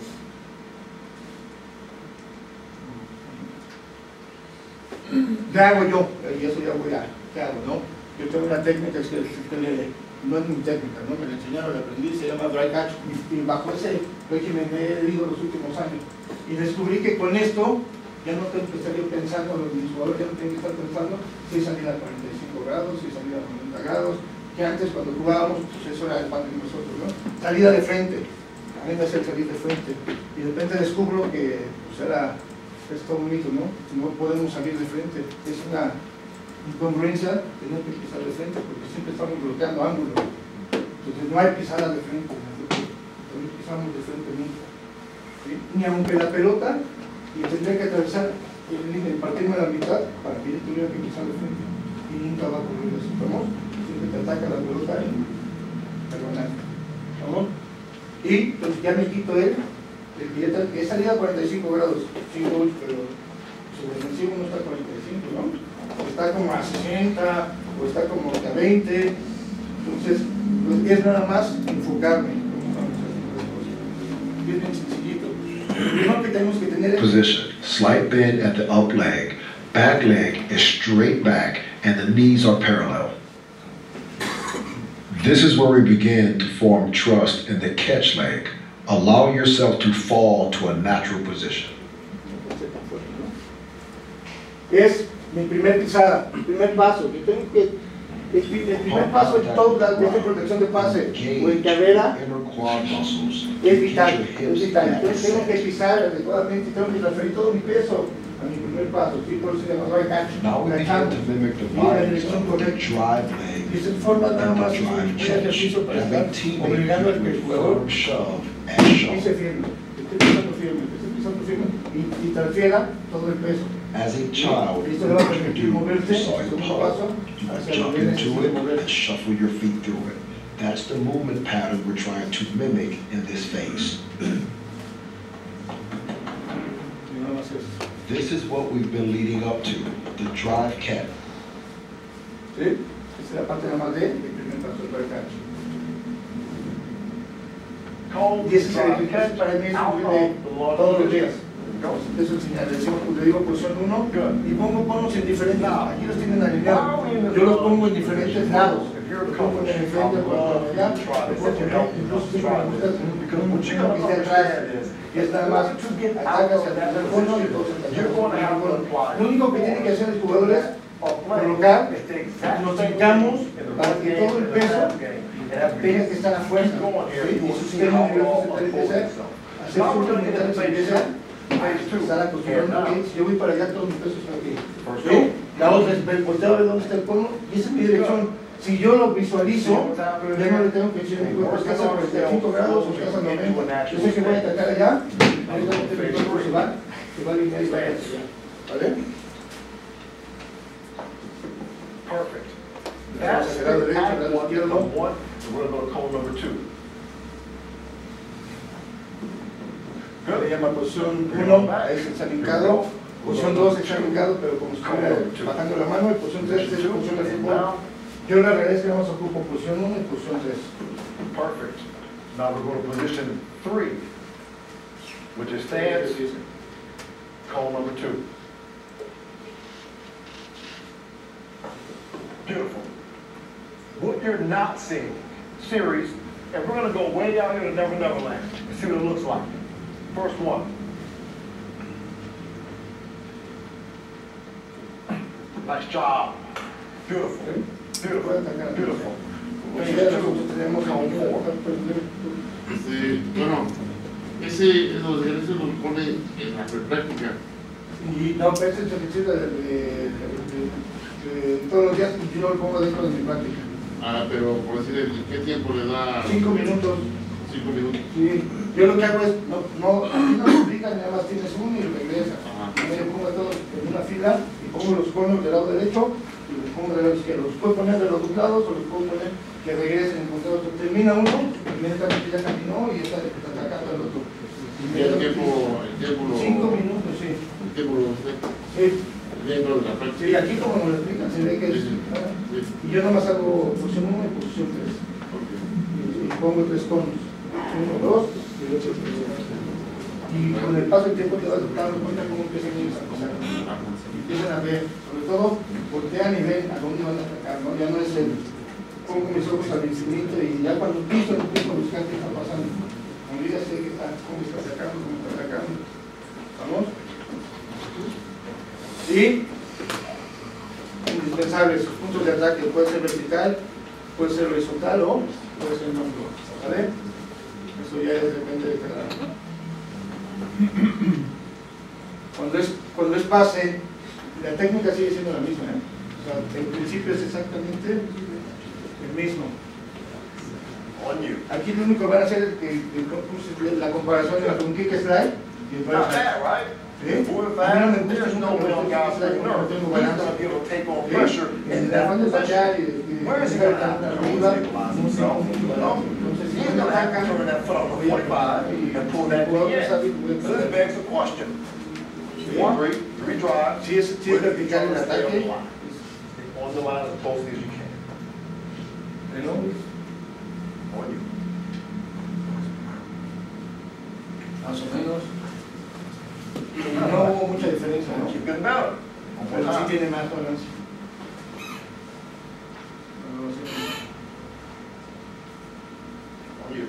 S1: ¿Qué hago yo? Y eso ya voy a, ¿qué hago, no? Yo tengo una técnica que no es mi técnica, ¿no? Me la enseñaron, la aprendí, se llama dry catch, y bajo ese régimen me he ido los últimos años. Y descubrí que con esto ya no tengo que estar yo pensando, mis jugadores ya no tienen que estar pensando si salir a 45 grados, si salir a 90 grados, que antes cuando jugábamos, pues eso era el pan de nosotros, ¿no? Salida de frente, también hacer salir de frente. Y de repente descubro que pues era todo un mito, ¿no? No podemos salir de frente, es una incongruencia tener que pisar de frente porque siempre estamos bloqueando ángulos. Entonces no hay pisadas de frente, no pisamos de frente nunca. ¿Sí? Ni aunque la pelota y tendría que atravesar el partirme a la mitad para que yo tuviera que pisar de frente y nunca va a ocurrir eso, ¿vamos? Siempre te ataca la pelota y perdonad, ¿vamos? Y entonces ya me quito que es salida a 45 grados, sí, pero sobre el defensivo no está a 45, ¿no? Está como a 60 o está como a 20, entonces pues es nada más enfocarme cómo estamos haciendo las cosas. Y es bien sencillito. Lo primero que tenemos que tener es
S4: position, slight bend at the up leg, back leg is straight back and the knees are parallel. This is where we begin to form trust in the catch leg. Allow yourself to fall to a natural position.
S1: Es mi primer pisada, mi primer paso. Yo tengo que, el primer paso de toda la protección de pase o en carrera es vital, es vital. Entonces tengo que pisar adecuadamente, tengo que transferir todo mi peso a mi primer paso. Sí, por eso se llama dry catch.
S4: Now we begin to mimic the drive leg.
S1: Y se forma nada más un ejercicio para estar obligando al que el jugador pise firme, esté pisando firme y transfiera todo el peso.
S4: As a child,
S1: Esto le va a permitir moverse, segundo paso, hacia
S4: jump
S1: el
S4: into it and shuffle your feet through it. That's the movement pattern we're trying to mimic in this phase. This is what we've been leading up to, the drive catch.
S1: ¿Sí? Esa es la parte nada más del primer paso del dry catch. Y ese es el catch para mí es de todos los días. Eso le digo posición 1 y pongo conos en diferentes, aquí los tienen alineados, yo los pongo en diferentes lados, los pongo en el frente, los pongo allá, incluso siempre me gusta tener un chico que esté atrás, y es nada más, atacas al tercer cono y todos el lo único que tiene que hacer el jugador es colocar, nos sentamos para que todo el peso tenga que estar afuera, y su sistema nervioso se tiene que hacer surtos mentales se empieza estar acostumbrando que si yo voy para allá, todos mis pesos están aquí. ¿Sí? La otra es volteo a ver dónde está el cono y esa es mi dirección. Si yo lo visualizo, ya no le tengo que decir a mi cuerpo, estás a 45 grados o estás a 90. Yo sé que voy a atacar allá, el cuerpo se va a alinear y va a allá. ¿Vale?
S5: Perfect.
S1: That's the act of
S5: one. So we're going to go to cone number 2.
S1: Se llama posición 1, es el salincado, posición 2 es salincado, pero como si estuviera bajando la mano, y posición 3 es posición de fútbol. Yo la realidad es que vamos a ocupar posición 1 y posición 3.
S5: Perfect. Now we're going to position 3, which is stance, cone number 2. Beautiful. What you're not seeing, series, and we're going to go way down here to Never Never Land and see what it looks like. First one. Nice job. Beautiful. Beautiful. Beautiful.
S1: Nosotros tenemos
S5: Cone 4.
S6: Sí, bueno, Esos ejercicios los pone en la práctica.
S1: Y no, pero este ejercicio todos los días yo lo pongo dentro de mi práctica.
S6: Ah, pero por decir, ¿en qué tiempo le da?
S1: 5 minutos.
S6: 5 minutos.
S1: Sí, yo lo que hago es, aquí no lo explican, nada más tienes uno y regresas. Me pongo todos en una fila y pongo los conos del lado derecho y los pongo del lado izquierdo. Los puedo poner de los dos lados o los puedo poner que regresen. Entonces termina uno, inmediatamente ya caminó y está atacando al otro.
S6: ¿Y el tiempo lo...?
S1: 5 minutos, sí.
S6: ¿El tiempo lo usted?
S1: Sí.
S6: Dentro de la práctica.
S1: Sí, aquí como me lo explican, se ve que es. Y yo nomás hago posición 1 y posición 3. Y pongo 3 conos. 1, 2 y el otro 3. Y con el paso del tiempo te vas dando cuenta cómo empiezan ellos a pasar. Empiezan a ver, sobre todo, voltean y ven a dónde van a atacar, ¿no? Ya no es el pongo mis ojos al infinito y ya cuando piso buscar qué está pasando. Cuando ya sé que está, cómo está atacando, cómo está atacando. ¿Vamos? Y indispensables, sus puntos de ataque puede ser vertical, puede ser horizontal o puede ser no. ¿Vale? Eso ya depende de cada uno. Cuando es base, la técnica sigue siendo la misma, ¿eh? O sea, el principio es exactamente el mismo. Aquí lo único que van a hacer es la comparación de la con kick slide y el
S5: Not bad, right?
S1: ¿sí?
S5: 4 or
S1: A mí no me
S5: 5,
S1: gusta
S5: there's no way on God's
S1: slide,
S5: earth.
S1: no tengo
S5: He's
S1: balance.
S5: going to be able to take on
S1: ¿Sí?
S5: pressure
S1: En
S5: in
S1: la
S5: that
S1: banda
S5: position.
S1: allá
S5: Where is he going to have to
S1: arriba,
S5: stabilize himself? No,
S1: entonces
S5: he's going to have to turn that foot on the 45 and pull that knee in. So this begs the question. 1, 3 drives.
S1: Si es vertical el ataque,
S5: On the line as closely as you can.
S1: ¿no?
S5: On you.
S1: Más o menos. No hubo mucha diferencia, ¿no?
S5: Keep getting better.
S1: Pero sí tiene más balance.
S5: On you.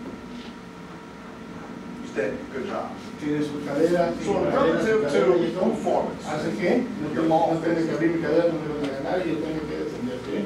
S5: Steady. Good job.
S1: Tiene su cadera,
S5: So
S1: tiene cadera, su
S5: relative
S1: cadera y
S5: to
S1: todo.
S5: performance.
S1: ¿Hace qué? No tengo que abrir mi cadera, no me van a ganar y yo tengo que defender. ¿Sí?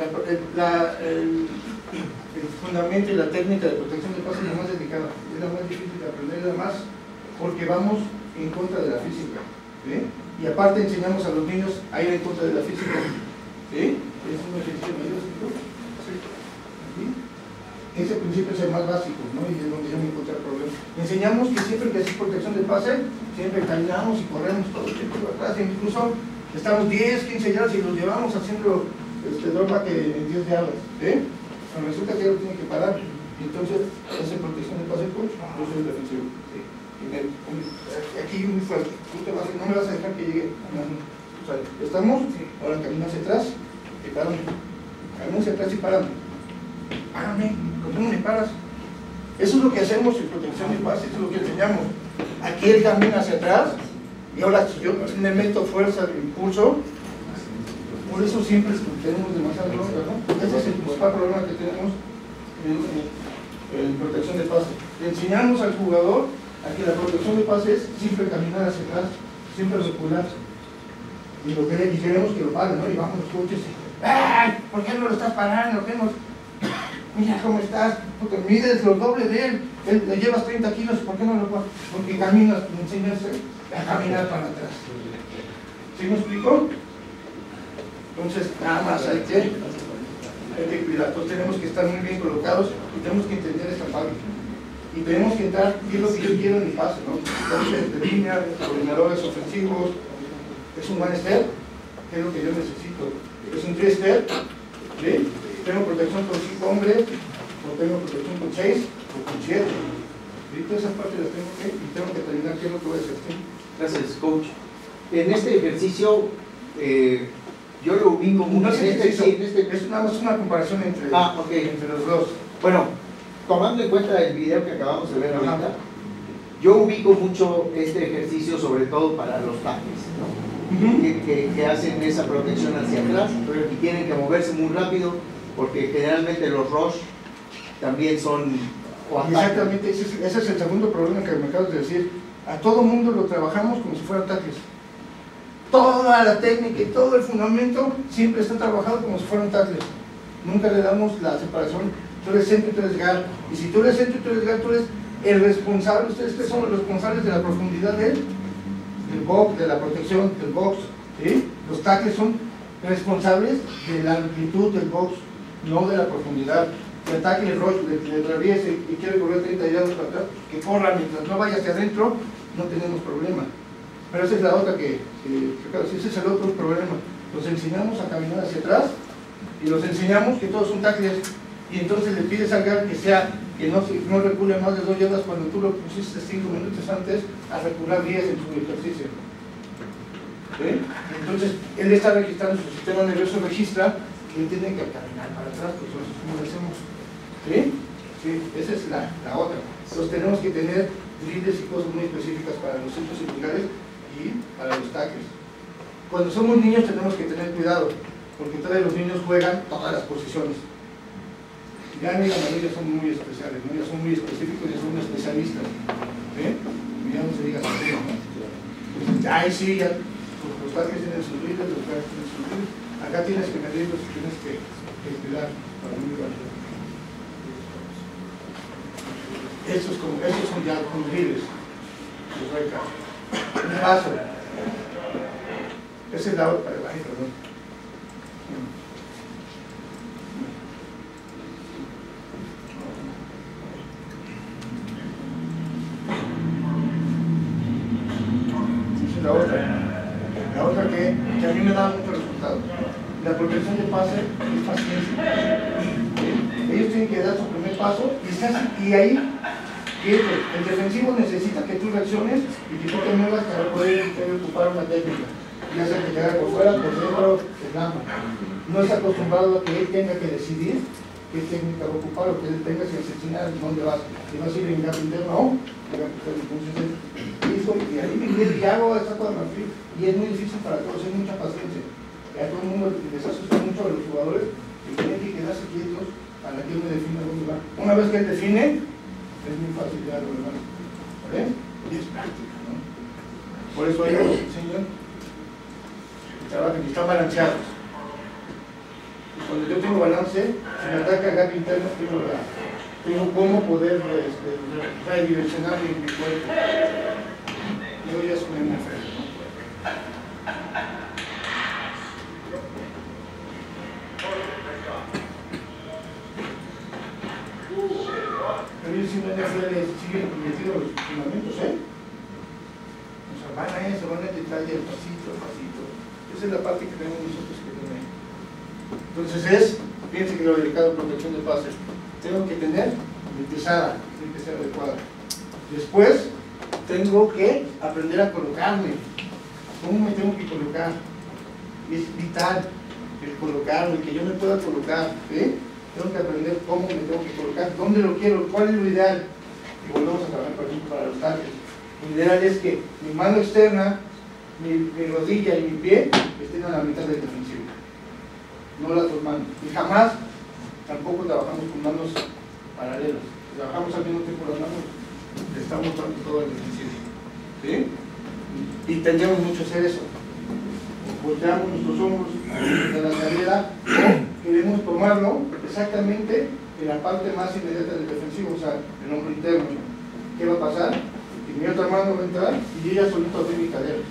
S1: El fundamento y la técnica de protección de pase es la más delicada, es la más difícil de aprender, es la más porque vamos en contra de la física. ¿Sí? Y aparte enseñamos a los niños a ir en contra de la física. ¿Sí? Es un ejercicio mayor. ¿Sí? Ese principio es el más básico, ¿no? Y es donde yo me encontré el problema. Enseñamos que siempre que haces protección de pase, siempre caminamos y corremos todo el tiempo atrás, e incluso estamos 10, 15 yardas y los llevamos haciendo droga que en 10 yardas. ¿Sí? Pero resulta que él tiene que parar. Y entonces hace protección de pase, pues, yo soy el defensivo. ¿Sí? Aquí muy fuerte, no me vas a dejar que llegue. O sea, estamos, ahora camino hacia atrás y paramos. Camino hacia atrás y paramos. Párame, ¿cómo me paras? Eso es lo que hacemos en protección de pase, eso es lo que enseñamos. Aquí él camina hacia atrás y ahora si yo le meto fuerza de impulso, por eso siempre tenemos demasiada bronca, ¿no? Ese es el principal problema que tenemos en protección de pase. Le enseñamos al jugador a que la protección de pase es siempre caminar hacia atrás, siempre recular. Y queremos que lo paren, ¿no? Y vamos los coches y ¡ay! ¿Por qué no lo estás parando? ¿Qué no? Mira cómo estás, porque mides lo doble de él, le llevas 30 kilos, ¿por qué no lo pones? Porque caminas, me enseñas a caminar para atrás. ¿Sí me explico? Entonces, nada más hay que cuidar. Entonces tenemos que estar muy bien colocados y tenemos que entender esta fábrica. Y tenemos que entrar, qué es lo que yo quiero en mi pase, ¿no? Entonces, de línea, coordinadores ofensivos, es un one step, que es lo que yo necesito. Es un 3 step, ¿sí? Tengo protección con 5 hombres, o tengo protección con 6, o con 7. ¿Sí? Todas esas partes las tengo que, y tengo que terminar qué es lo que voy a hacer. ¿Sí?
S7: Gracias, coach. En este ejercicio, yo lo ubico mucho.
S1: No es ejercicio,
S7: en este...
S1: es nada más una comparación entre, entre los dos.
S7: Bueno, tomando en cuenta el video que acabamos de ver ahorita, yo ubico mucho este ejercicio sobre todo para los tackles, ¿no? que hacen esa protección hacia atrás y tienen que moverse muy rápido porque generalmente los rush también son
S1: exactamente, ese es el segundo problema que me acabas de decir. A todo mundo lo trabajamos como si fueran tackles. Toda la técnica y todo el fundamento siempre está trabajado como si fueran tackles. Nunca le damos la separación. Tú eres centro y tú eres guard. Y si tú eres centro y tú eres guard, tú eres el responsable, ustedes que son los responsables de la profundidad del box, de la protección del box, ¿sí? Los tackles son responsables de la amplitud del box, no de la profundidad. Si el tackle rush le atraviese y quiere correr 30 yardas para atrás, que corra mientras no vaya hacia adentro, no tenemos problema. Pero esa es la otra claro, ese es el otro problema. Los enseñamos a caminar hacia atrás y los enseñamos que todos son tackles, y entonces le pides al guard que no recule más de 2 yardas cuando tú lo pusiste 5 minutos antes a recular 10 en su ejercicio. ¿Sí? Entonces él está registrando, su sistema nervioso registra que él tiene que caminar para atrás, pues nosotros como lo hacemos. ¿Sí? Sí, esa es la otra. Entonces tenemos que tener drills y cosas muy específicas para los centros circulares y para los tackles. Cuando somos niños tenemos que tener cuidado, porque todavía los niños juegan todas las posiciones. Ya ni la mayoría son muy especiales, ¿no? Ya son muy específicos, ya son especialistas. Ya no se diga así, ¿no? Ay, sí, ya los tackles tienen sus drills, los tackles tienen sus drills. Acá tienes que medirlos y tienes que cuidar para no ir. Estos son ya con drills. Un paso. Esa es la otra, perdón. Esa es la otra. La otra que a mí me da mucho resultado. La protección de pase es paciencia. Ellos tienen que dar su primer paso y ahí el defensivo necesita que tú reacciones y que tú te muevas para poder ocupar una técnica, ya sea que te haga por fuera, por dentro, de gama. No está acostumbrado a que él tenga que decidir qué técnica va a ocupar o que él tenga que enseñar dónde vas. Si vas a ir en gap interno, entonces y ahí y hago esa cosa marfil y es muy difícil para todos, hay mucha paciencia. A todo el mundo les asusta mucho a los jugadores y tienen que quedarse quietos para que uno defina dónde va. Una vez que él define, es muy fácil ya lo demás. ¿Vale? Y es práctica, ¿no? Por eso ellos nos enseñan que trabajan y están balanceados. Y cuando yo tengo balance, si me ataca el gap interno, tengo cómo poder redireccionar mi cuerpo. Y hoy es un MFR, ¿no? Pero ellos sin NFL siguen metidos los fundamentos, ¿eh? O sea, van a eso, van al detalle, pasito a pasito. Esa es la parte que tenemos nosotros que tener. Entonces fíjense que lo delicado de protección de pase. Tengo que tener mi pisada, tiene que ser adecuada. Después, tengo que aprender a colocarme. ¿Cómo me tengo que colocar? Es vital el colocarme, que yo me pueda colocar, ¿sí? Tengo que aprender cómo me tengo que colocar, dónde lo quiero, cuál es lo ideal. Y volvemos a trabajar, por ejemplo, para los tackles. Lo ideal es que mi mano externa, mi rodilla y mi pie estén a la mitad del defensivo, no las dos manos. Y jamás, tampoco trabajamos con manos paralelas. Si trabajamos al mismo tiempo las manos, le estamos dando todo el defensivo. ¿Sí? Y tendríamos mucho hacer eso. Volteamos nuestros hombros de la cadera o queremos tomarlo exactamente en la parte más inmediata del defensivo, o sea, el hombro interno. ¿Qué va a pasar? Que mi otra mano va a entrar y yo ya solito abrí mi cadera.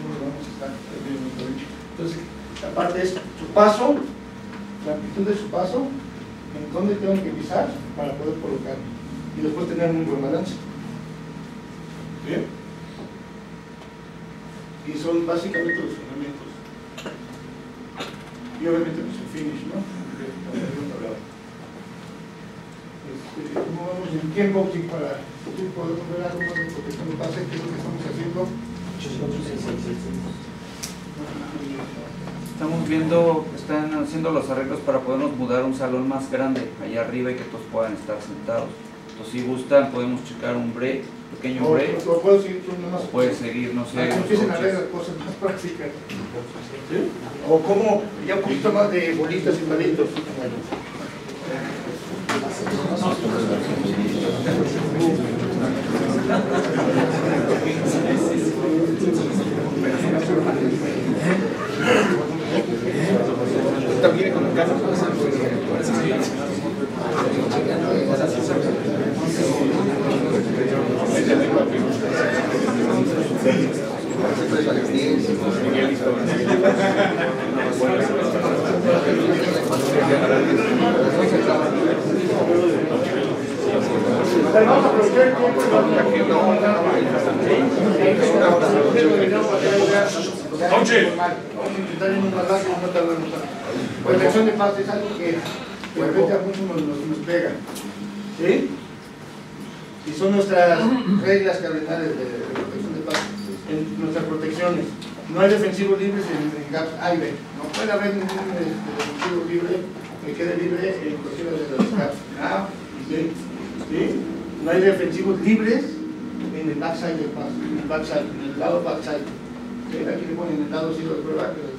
S1: Entonces, la parte es su paso, la amplitud de su paso, en dónde tengo que pisar para poder colocarme y después tener un buen balance. ¿Bien? Y son básicamente los fundamentos. Y obviamente pues el finish, ¿no? ¿Cómo vamos en kickboxing para podemos ver algo más de protección de pase? ¿Qué es lo que estamos haciendo?
S8: Estamos viendo, están haciendo los arreglos para podernos mudar a un salón más grande allá arriba y que todos puedan estar sentados. Entonces, si gustan, podemos checar un break, pequeño break.
S1: O puedo seguir nomás.
S8: Puede seguir, no sé.
S1: Empiecen a ver las cosas más prácticas. ¿Sí? O como ya un poquito más de bolitas y palitos. También con el caso. Pero vamos a aprovechar el tiempo y vamos a vamos a intentar irnos más rápido, no tardamos tanto. Pues la acción de paz es algo que de repente a muchos nos pega. ¿Sí? Y son nuestras reglas cardinales de protección de paz, en nuestras protecciones. No hay defensivos libres en gaps A y B. No puede haber ningún defensivo libre que quede libre en cualquiera de los gaps A y B. ¿Sí? No hay defensivos libres en el backside del pass, en el lado backside. ¿Sí? Aquí le ponen el lado cielo de prueba, que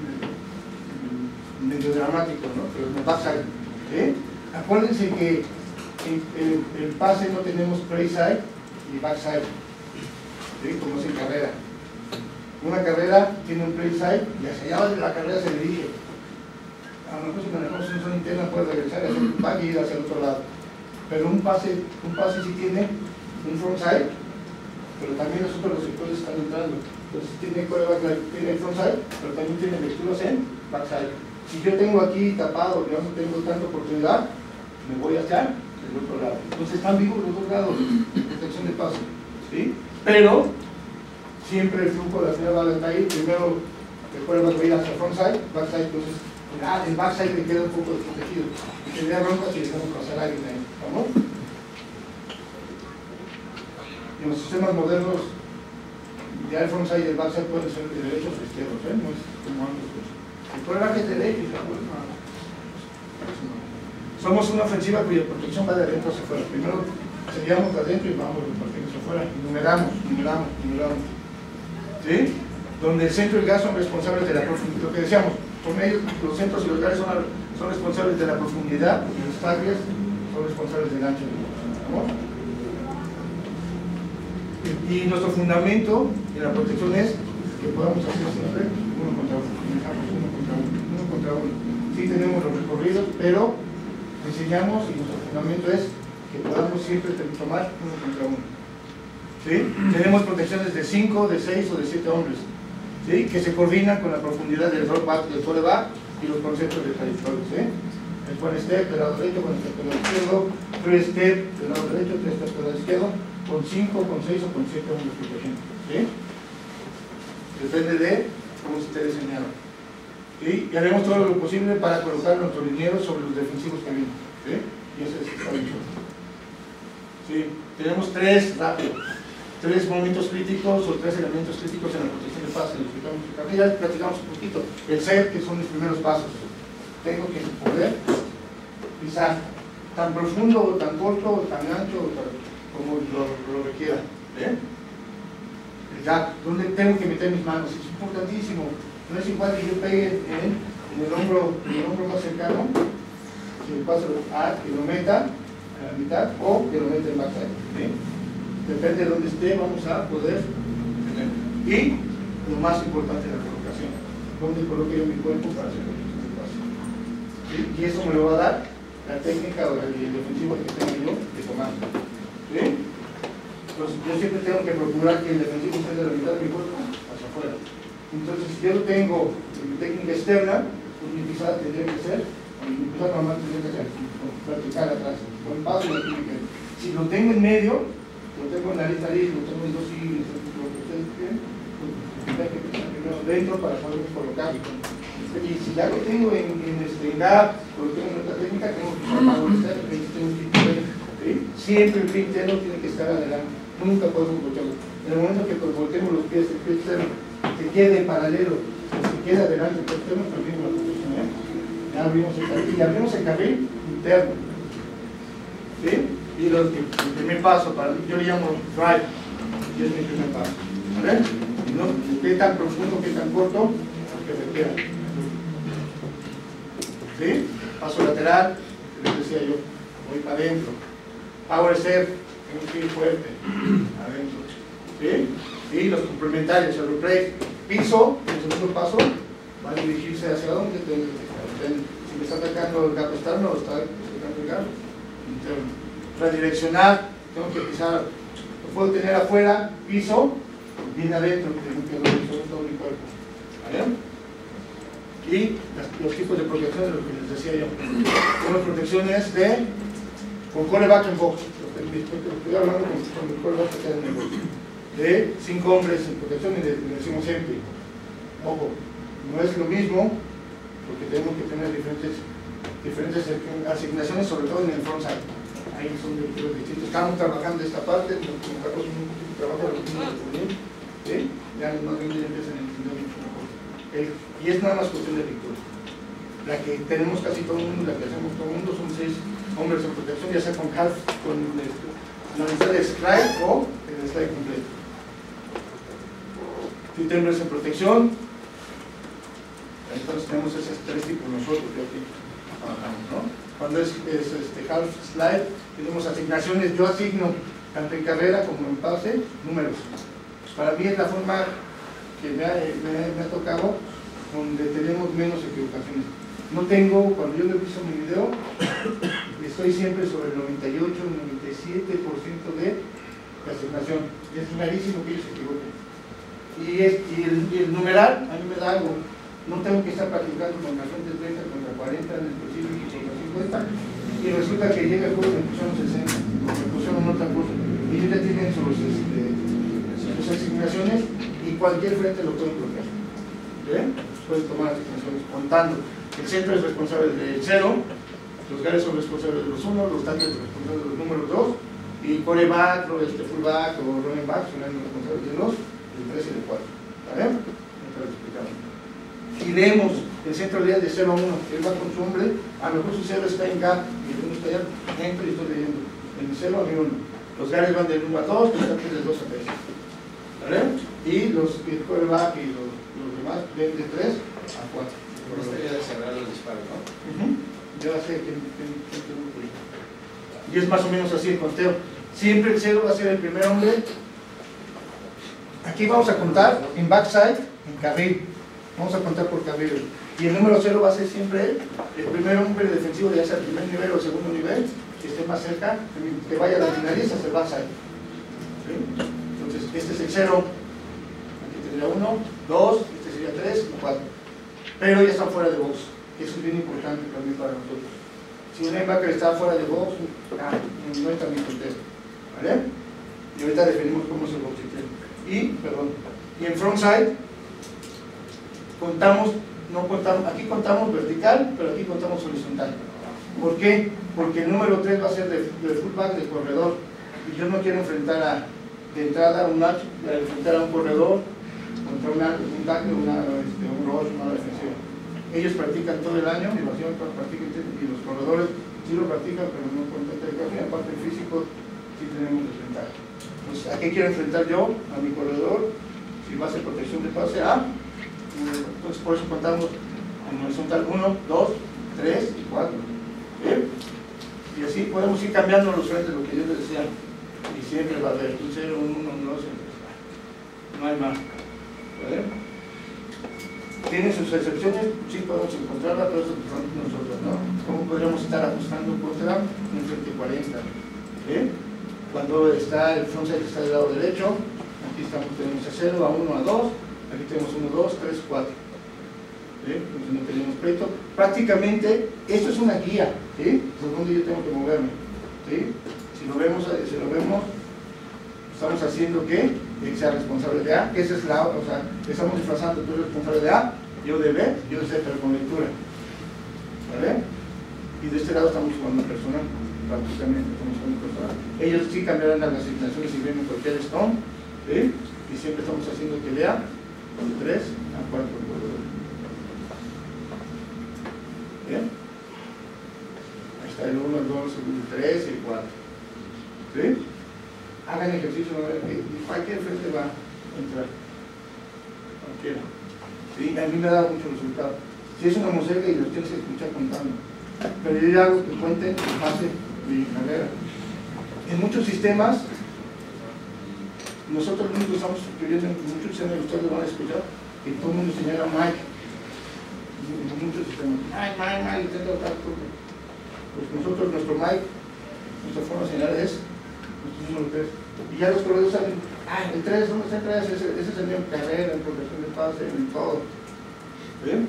S1: es medio dramático, ¿no? Pero en el backside. ¿Sí? Acuérdense que en el pase no tenemos pre-side y backside, ¿sí? Como es en carrera. Una carrera tiene un pre-side y hacia allá de la carrera se dirige. A lo mejor si manejamos una zona interna puede regresar y hacer un back y ir hacia el otro lado. Pero un pase sí tiene un frontside, pero también nosotros los sectores están entrando. Entonces tiene frontside, pero también tiene lecturas en backside. Si yo tengo aquí tapado, yo no tengo tanta oportunidad, me voy hacia el otro lado. Entonces están vivos los dos lados de protección de paso, ¿sí? Pero siempre el flujo de la final va a estar ahí. Primero el cuerpo va a ir hacia el frontside, backside, entonces el backside le queda un poco desprotegido. Y tendría bronca si dejamos pasar a alguien ahí. ¿Vamos? En los sistemas modernos, ya el frontside y el backside pueden ser de derechos o izquierdos, ¿eh? No es como ambos. El problema es de derecho y somos una ofensiva cuya protección va de adentro hacia afuera. Primero sellamos de adentro y vamos repartiendo hacia afuera. Y numeramos. ¿Sí? Donde el centro y el gas son responsables de la profundidad. Lo que decíamos, por medio, los centros y los gases son responsables de la profundidad y los taglias son responsables del ancho. ¿No? Y nuestro fundamento de la protección es que podamos hacer siempre uno contra uno. Uno contra uno. Sí tenemos los recorridos, pero enseñamos y nuestro fundamento es que podamos siempre tomar uno contra uno. ¿Sí? Tenemos protecciones de 5, de 6 o de 7 hombres, ¿sí? Que se coordinan con la profundidad del roll back, del fore back y los conceptos de trayectoria. ¿Sí? El one step del lado derecho, one step del lado izquierdo, 3 step del lado derecho, 3 step del lado izquierdo, con 5, con 6 o con 7 hombres, por ejemplo. ¿Sí? Depende de cómo se esté diseñado. ¿Sí? Y haremos todo lo posible para colocar nuestros linieros sobre los defensivos que vienen. ¿Sí? Y eso es está dicho. ¿Sí? Tenemos tres momentos críticos o 3 elementos críticos en la protección de pases. Ya platicamos un poquito. El set, que son mis primeros pasos. Tengo que poder pisar tan profundo, tan corto, tan ancho, como lo requiera. ¿Eh? El gap, donde tengo que meter mis manos, es importantísimo. No es igual que yo pegue en el hombro más cercano, si el paso que lo meta a la mitad o que lo meta en backside. ¿Sí? Depende de donde esté, vamos a poder tener. Y lo más importante, la colocación. ¿Dónde coloque yo mi cuerpo para hacer el paso? ¿Sí? Y eso me lo va a dar la técnica o el defensivo que tengo yo de tomar. ¿Sí? Entonces, yo siempre tengo que procurar que el defensivo esté de la mitad de mi cuerpo hacia afuera. Entonces, si yo lo tengo en mi técnica externa, pues mi pisada tendría que ser, mi pisada normal tendría que ser vertical atrás, con paso y la técnica. Si lo tengo en medio, lo tengo en la lista lo tengo en 2 siglos, lo que ustedes quieren, pues tendría que pisar primero dentro para poder colocarlo. Y si ya lo tengo en gap, o lo tengo en otra técnica, tengo que pisar para donde está, tengo un clic interno. ¿Sí? Siempre el clic interno tiene que estar adelante, nunca podemos voltearlo. En el momento que volteemos los pies, el clic interno que quede paralelo, que quede adelante, porque tenemos perdimos la posición. Ya abrimos el carril, y abrimos el carril interno. ¿Sí? Y el primer paso, yo le llamo drive, y es mi primer paso. ¿Vale? ¿No? ¿Qué tan profundo, qué tan corto? Que requiera. ¿Sí? Paso lateral, les decía yo, voy para adentro. Power step, tengo que ir fuerte, adentro. ¿Sí? Y los complementarios, el replace, piso, el segundo paso, va a dirigirse hacia dónde, si me está atacando el gap externo o está atacando el gap interno. Redireccionar, tengo que pisar, lo puedo tener afuera, piso, bien adentro, tengo que redireccionar todo mi cuerpo. ¿Vale? Y los tipos de protección de lo que les decía yo. Unas protecciones con coreback en box, estoy hablando con mi colega de 5 hombres en protección y le decimos siempre, ojo, no es lo mismo porque tenemos que tener diferentes asignaciones, sobre todo en el frontside. Ahí son directivos distintos. Estamos trabajando esta parte, como Carlos trabaja los mismos de ¿sí? Ya más bien ya empiezan a entender mucho mejor. Y es nada más cuestión de lectura. La que tenemos casi todo el mundo, la que hacemos todo el mundo, son 6 hombres en protección, ya sea con half, con la unidad de slide o el slide completo. Si hombres en protección, entonces tenemos esos 3 tipos nosotros que aquí trabajamos, ¿no? Cuando es half slide, tenemos asignaciones, yo asigno tanto en carrera como en pase, números. Para mí es la forma que me ha tocado donde tenemos menos equivocaciones. No tengo, cuando yo reviso mi video, estoy siempre sobre el 98, 97% de asignación. Es rarísimo que ellos se equivoquen. Y el numeral, a mí me da algo. No tengo que estar practicando con la gente 30 contra 40 en el principio y contra 50. Y resulta que llega el juego y me pusieron 60, me pusieron otra cosa. Y ellos ya tienen sus asignaciones y cualquier frente lo pueden bloquear. ¿Bien? Pueden tomar asignaciones contando. El centro es responsable del 0, los guardias son responsables de los 1, los tackles son responsables de los números 2, y coreback, fullback o running back son responsables de los 3 y del 4. ¿Está bien? Y leemos el centro lea de 0 a 1, él va con su hombre, a lo mejor su 0 está en gap y el 1 está allá, entro y estoy leyendo en el 0 a mi 1. Los guardias van del 1 a 2, los tackles del 2 a 3. ¿Vale? Y el coreback y los demás ven de 3 a 4.
S7: Por esta idea de cerrar los disparos, ¿no?
S1: Ya sé que y es más o menos así el conteo. Siempre el 0 va a ser el primer hombre. Aquí vamos a contar en backside, en carril. Vamos a contar por carril. Y el número 0 va a ser siempre el primer hombre defensivo, ya sea el primer nivel o el segundo nivel, que esté más cerca, que vaya a la nariz hacia el backside. ¿Sí? Entonces, este es el 0. Aquí tendría 1, 2, este sería 3 y 4. Pero ya están fuera de box. Eso es bien importante también para nosotros. Si un linebacker está fuera de box, no está bien contexto. ¿Vale? Y ahorita definimos cómo es el box. Y en frontside aquí contamos vertical, pero aquí contamos horizontal. ¿Por qué? Porque el número 3 va a ser de fullback, de corredor. Y yo no quiero enfrentar de entrada enfrentar a un corredor contra un tackle, un rush, una defensiva. Ellos practican todo el año, y los corredores sí lo practican, pero no con tanta dedicación. Aparte el físico sí tenemos que enfrentar. Entonces, ¿a qué quiero enfrentar yo? A mi corredor, si va a ser protección de pase A. Entonces por eso contamos en horizontal 1, 2, 3 y 4. ¿Bien? Y así podemos ir cambiando los frentes, lo que yo les decía. Y siempre va a haber un 0, un 1, un 2, no hay más. ¿Vale? ¿Tiene sus excepciones? Sí, podemos encontrarla, pero eso son nosotros, ¿no? ¿Cómo podríamos estar ajustando contra un frente 40? ¿Bien? Cuando está el frontside está del lado derecho, aquí tenemos a 0, a 1, a 2, aquí tenemos 1, 2, 3, 4. ¿Bien? Entonces no tenemos pleito. Prácticamente, esto es una guía, ¿sí? Por donde yo tengo que moverme, ¿sí? Si lo vemos, estamos haciendo que sea responsable de A, que esa es la, o sea, estamos disfrazando, tú eres responsable de A, yo de B, yo de C, pero con lectura. ¿Vale? Y de este lado estamos jugando personal, prácticamente estamos jugando personal. Ellos sí cambiarán las asignaciones si vienen cualquier stone, ¿sí? Y siempre estamos haciendo que lea de 3 a 4. ¿Bien? Ahí está el 1, el 2, el 3 y el 4. ¿Sí? Hagan ejercicio, cualquier frente va a entrar. Cualquiera. ¿Sí? A mí me da mucho resultado. Si es una moseca y los tienes que escuchar contando. Pero yo ya hago que cuenten en base de mi carrera. En muchos sistemas, nosotros mismos estamos escribiendo en muchos sistemas, ustedes lo van a escuchar, que todo el mundo señala Mike. En muchos sistemas. Mike, intento tal cosa. Pues nosotros, nuestro Mike, nuestra forma de señalar es número 3. Y ya los corredores saben, el 3, ¿dónde está el 3? Ese es el mío en carrera, en progresión de pase, en todo. ¿Bien?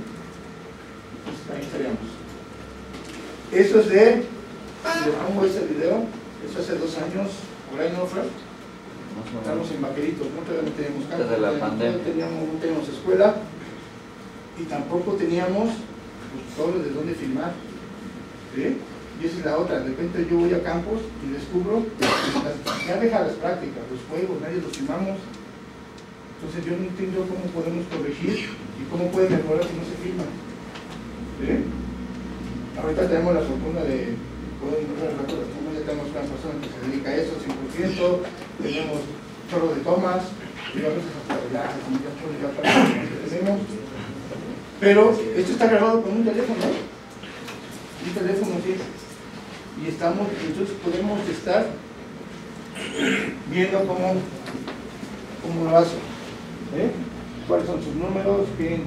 S1: Pues ahí estaríamos. Eso es de, les pongo este video, Eso hace 2 años, por ahí, ¿no, Fred? Estamos en Vaqueritos, ¿no? Todavía no teníamos campo,
S8: desde la pandemia.
S1: No teníamos escuela y tampoco teníamos pues, todo de dónde filmar. ¿Sí? Y esa es la otra, de repente yo voy a campos y descubro ya deja las prácticas, los juegos, nadie los filmamos. Entonces yo no entiendo cómo podemos corregir y cómo puede mejorar si no se filman. ¿Sí? Ahorita tenemos la fortuna de poder encontrar ya tenemos una persona que se dedica a eso 100%, tenemos chorro de tomas, y a veces hasta relajas, ya tenemos. Pero esto está grabado con un teléfono, ¿no? Un teléfono, sí. Y estamos, entonces podemos estar viendo cómo lo hacen. ¿Eh? ¿Cuáles son sus números? ¿Qué?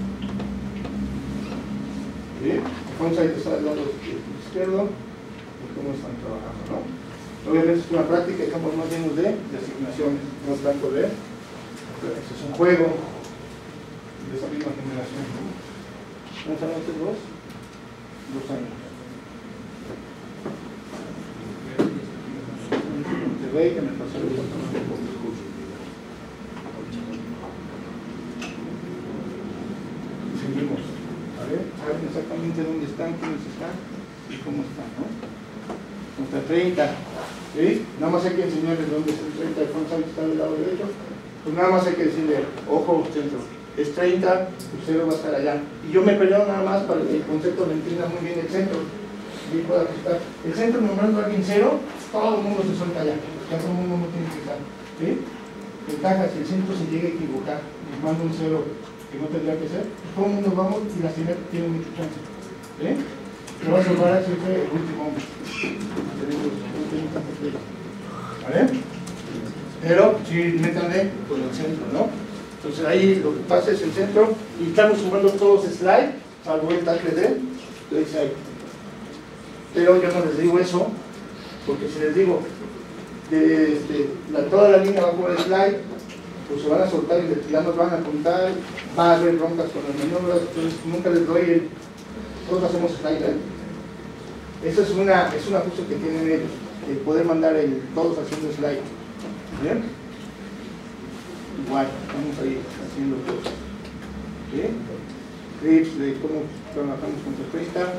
S1: ¿Sí? Frontside está del lado izquierdo, cómo están trabajando, ¿no? Obviamente es una práctica, estamos más llenos de asignaciones, no tanto de. Este es un juego de esa misma generación. ¿Cuántos años es 2 años. Que me pasó el seguimos, saben exactamente dónde están, quiénes están y cómo están, ¿no? Contra 30, ¿sí? Nada más hay que enseñarles dónde es el 30 de frontside, está del lado derecho, pues nada más hay que decirle, ojo, centro, es 30, tu 0 va a estar allá. Y yo me peleo nada más para que el concepto le entienda muy bien el centro. Y pueda ajustar. El centro nombrando a alguien 0, todo el mundo se suelta allá. Ya todo el mundo no tiene que estar. ¿Sí? Ventaja, si el centro se llega a equivocar y manda un 0 que no tendría que ser, todo el mundo vamos y la final tiene mucho chance. ¿Sí? Pero va a salvar siempre el último hombre. ¿Vale? Pero sí, métanle con el centro, ¿no? Entonces ahí lo que pasa es el centro y estamos sumando todos slide, salvo el tackle de slide. Pero yo no les digo eso, porque si les digo toda la línea va a jugar slide, pues se van a soltar y ya nos van a apuntar, va a haber broncas con las maniobras, entonces nunca les doy todos hacemos slide, ¿eh? Eso es una cosa que tienen ellos, el poder mandar todos haciendo slide. ¿Bien? Igual, estamos ahí haciendo cosas. ¿Sí? Clips de cómo trabajamos con 30.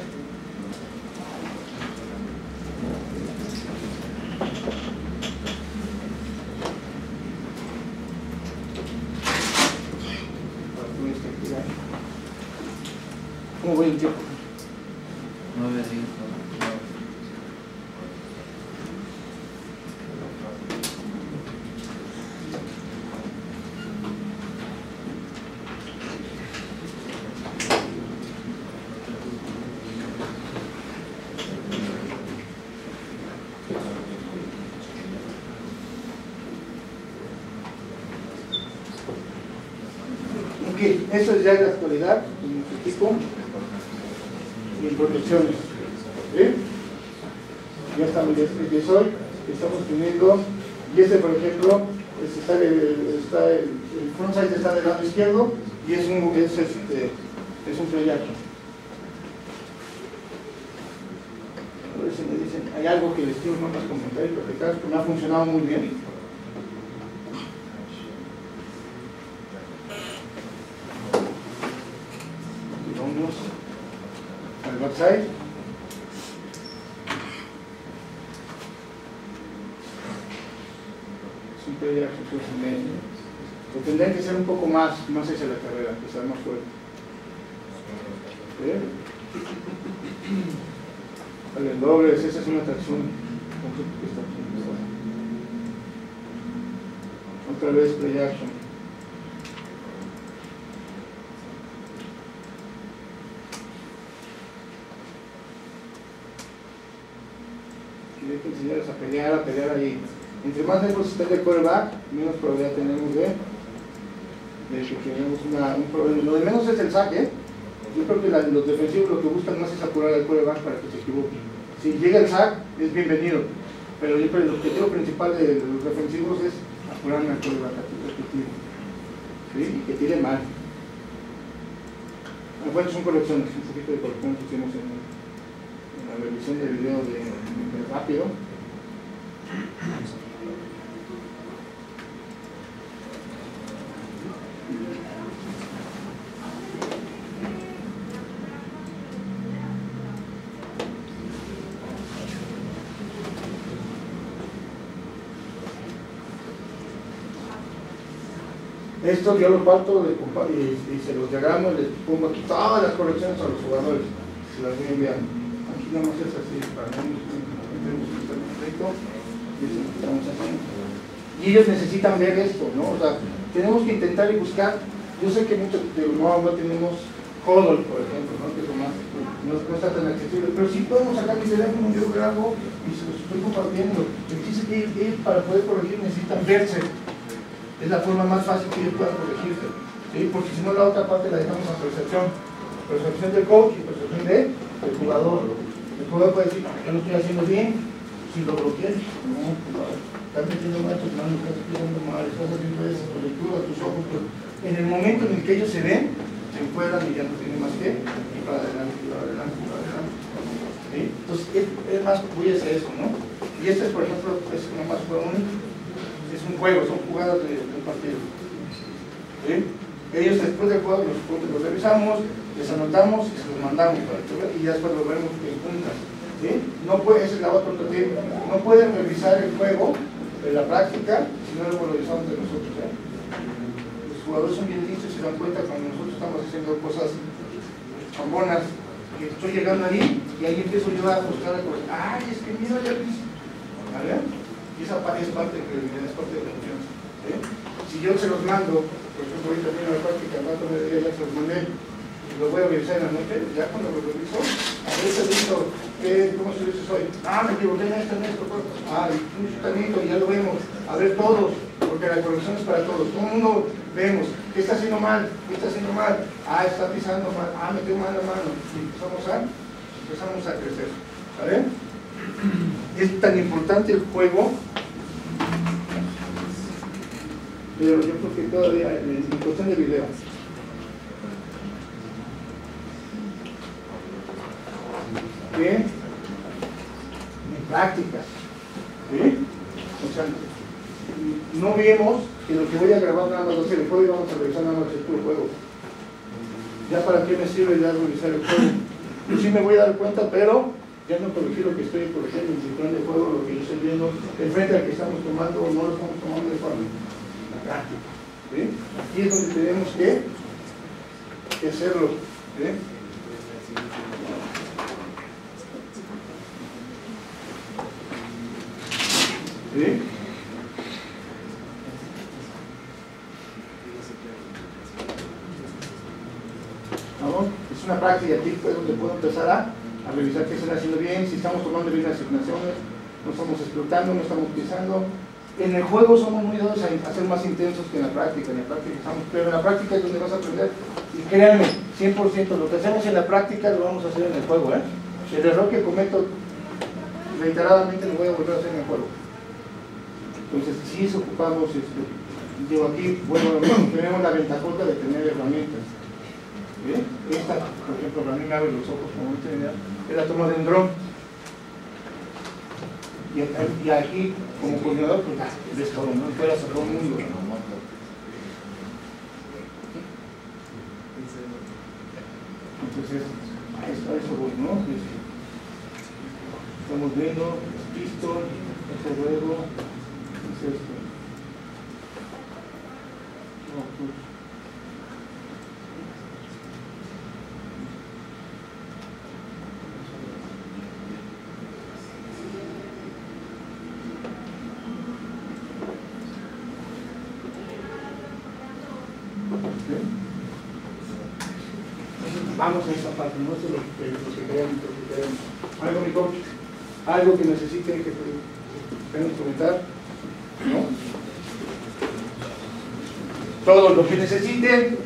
S1: ¿Cómo voy el tiempo?
S8: 9 días.
S1: Eso es ya de la actualidad en nuestro equipo y en protecciones. ¿Sí? Ya estamos, ya hoy estamos teniendo, y por ejemplo, el frontside está del lado izquierdo y es un proyecto. A ver si me dicen, hay algo que les quiero más comentar y platicar, que me ha funcionado muy bien. Al backside. Siempre ya lo tendrían que ser un poco más hacia la carrera, que sea más fuerte. Vale, dobles, esa es una tracción. Otra vez play action. Hay que enseñarles a pelear ahí. Entre más lejos esté de quarterback, menos probabilidad tenemos de que tenemos un problema. Lo de menos es el saque, ¿eh? Yo creo que los defensivos lo que buscan más es apurar al quarterback para que se equivoque. Si llega el sack, es bienvenido. Pero yo creo que el objetivo principal de los defensivos es apurar al quarterback, ¿sí? Y que tire mal. Bueno, son correcciones, un poquito de correcciones que hicimos en la revisión del video de rápido. Esto yo lo parto y se los diagramo y les pongo aquí todas las correcciones a los jugadores. Se las voy enviando. Aquí nada más es así, para mí tenemos que estar perfecto. Y eso es lo que estamos haciendo. Y ellos necesitan ver esto, ¿no? O sea, tenemos que intentar y buscar. Yo sé que muchos de no tenemos Hodl, por ejemplo, ¿no? Que es lo más, no está tan accesible, pero sí podemos sacar mi teléfono, yo ver algo y se los estoy compartiendo. El chiste es que ellos para poder corregir necesitan verse. Es la forma más fácil que ellos puedan corregirse, ¿sí? Porque si no la otra parte la dejamos a percepción del coach y percepción del jugador. El jugador puede decir, yo lo estoy haciendo bien, si lo bloqueé, no, estás metiendo mal tus manos, estás haciendo mal, estás haciendo eso, tu lectura, tus ojos, pero en el momento en el que ellos se ven, se encuadran y ya no tienen más que ir para adelante, para adelante, para adelante, ¿sí? Entonces es más, voy a hacer eso, ¿no? Y este, por ejemplo, es una más es un juego, son jugadas de partido. ¿Sí? Ellos después del juego los revisamos, les anotamos y se los mandamos para que vean, y ya después lo vemos en juntas. ¿Sí? No puede, esa es la otra alternativa, no pueden revisar el juego de la práctica si no lo revisamos de nosotros. Los jugadores son bien listos y se dan cuenta cuando nosotros estamos haciendo cosas chambonas, que estoy llegando ahí y ahí empiezo yo a buscar algo. ¡Ay, es que mira ya viste! ¿Vale? Y esa es parte de credibilidad, es parte de confianza. ¿Sí? Si yo se los mando, por ejemplo, ahorita termino la práctica, al rato me ya se los mandé, y lo voy a revisar en la noche, ya cuando lo reviso, a veces digo, ¿cómo se dice hoy? Ah, me equivoqué en esto, un chutanito, y ya lo vemos. A ver todos, porque la corrección es para todos. Todo el mundo vemos, ¿qué está haciendo mal? ¿Qué está haciendo mal? Ah, está pisando mal, metió mal la mano. Y empezamos a crecer. ¿Vale? Es tan importante el juego, pero yo creo que todavía en cuestión de video. Bien, en prácticas. ¿Sí? O sea, no vemos que lo que voy a grabar nada más va a ser el juego y vamos a revisar nada más el puro juego. Ya para qué me sirve ya revisar el juego. Yo sí me voy a dar cuenta, pero ya no corregí lo que estoy corrigiendo en el plan de juego, lo que yo estoy viendo, el frente al que estamos tomando o no lo estamos tomando de forma la práctica. ¿Sí? Aquí es donde tenemos que hacerlo. ¿Sí? ¿Sí? ¿Vamos? Es una práctica aquí pues, donde puedo empezar a revisar qué están haciendo bien, si estamos tomando bien las asignaciones, no estamos explotando, no estamos pisando. En el juego somos muy dados a ser más intensos que en la práctica. Pero en la práctica es donde vas a aprender. Y créanme, 100%, lo que hacemos en la práctica lo vamos a hacer en el juego. El error que cometo reiteradamente lo voy a volver a hacer en el juego. Entonces, si ocupamos, digo aquí, bueno, tenemos la ventajota de tener herramientas. ¿Bien? Esta, por ejemplo, para mí me abre los ojos como esta idea, es la toma de un dron. Y aquí, como coordinador, pues ves todo, ¿no? Fueras a todo el mundo. Entonces, a eso voy, ¿no? Estamos viendo, pistol, este juego, es esto. Vamos a esa parte, no sé lo que queremos. Algo, mi coach, algo que necesiten que queremos comentar, ¿no? Todo lo que necesiten.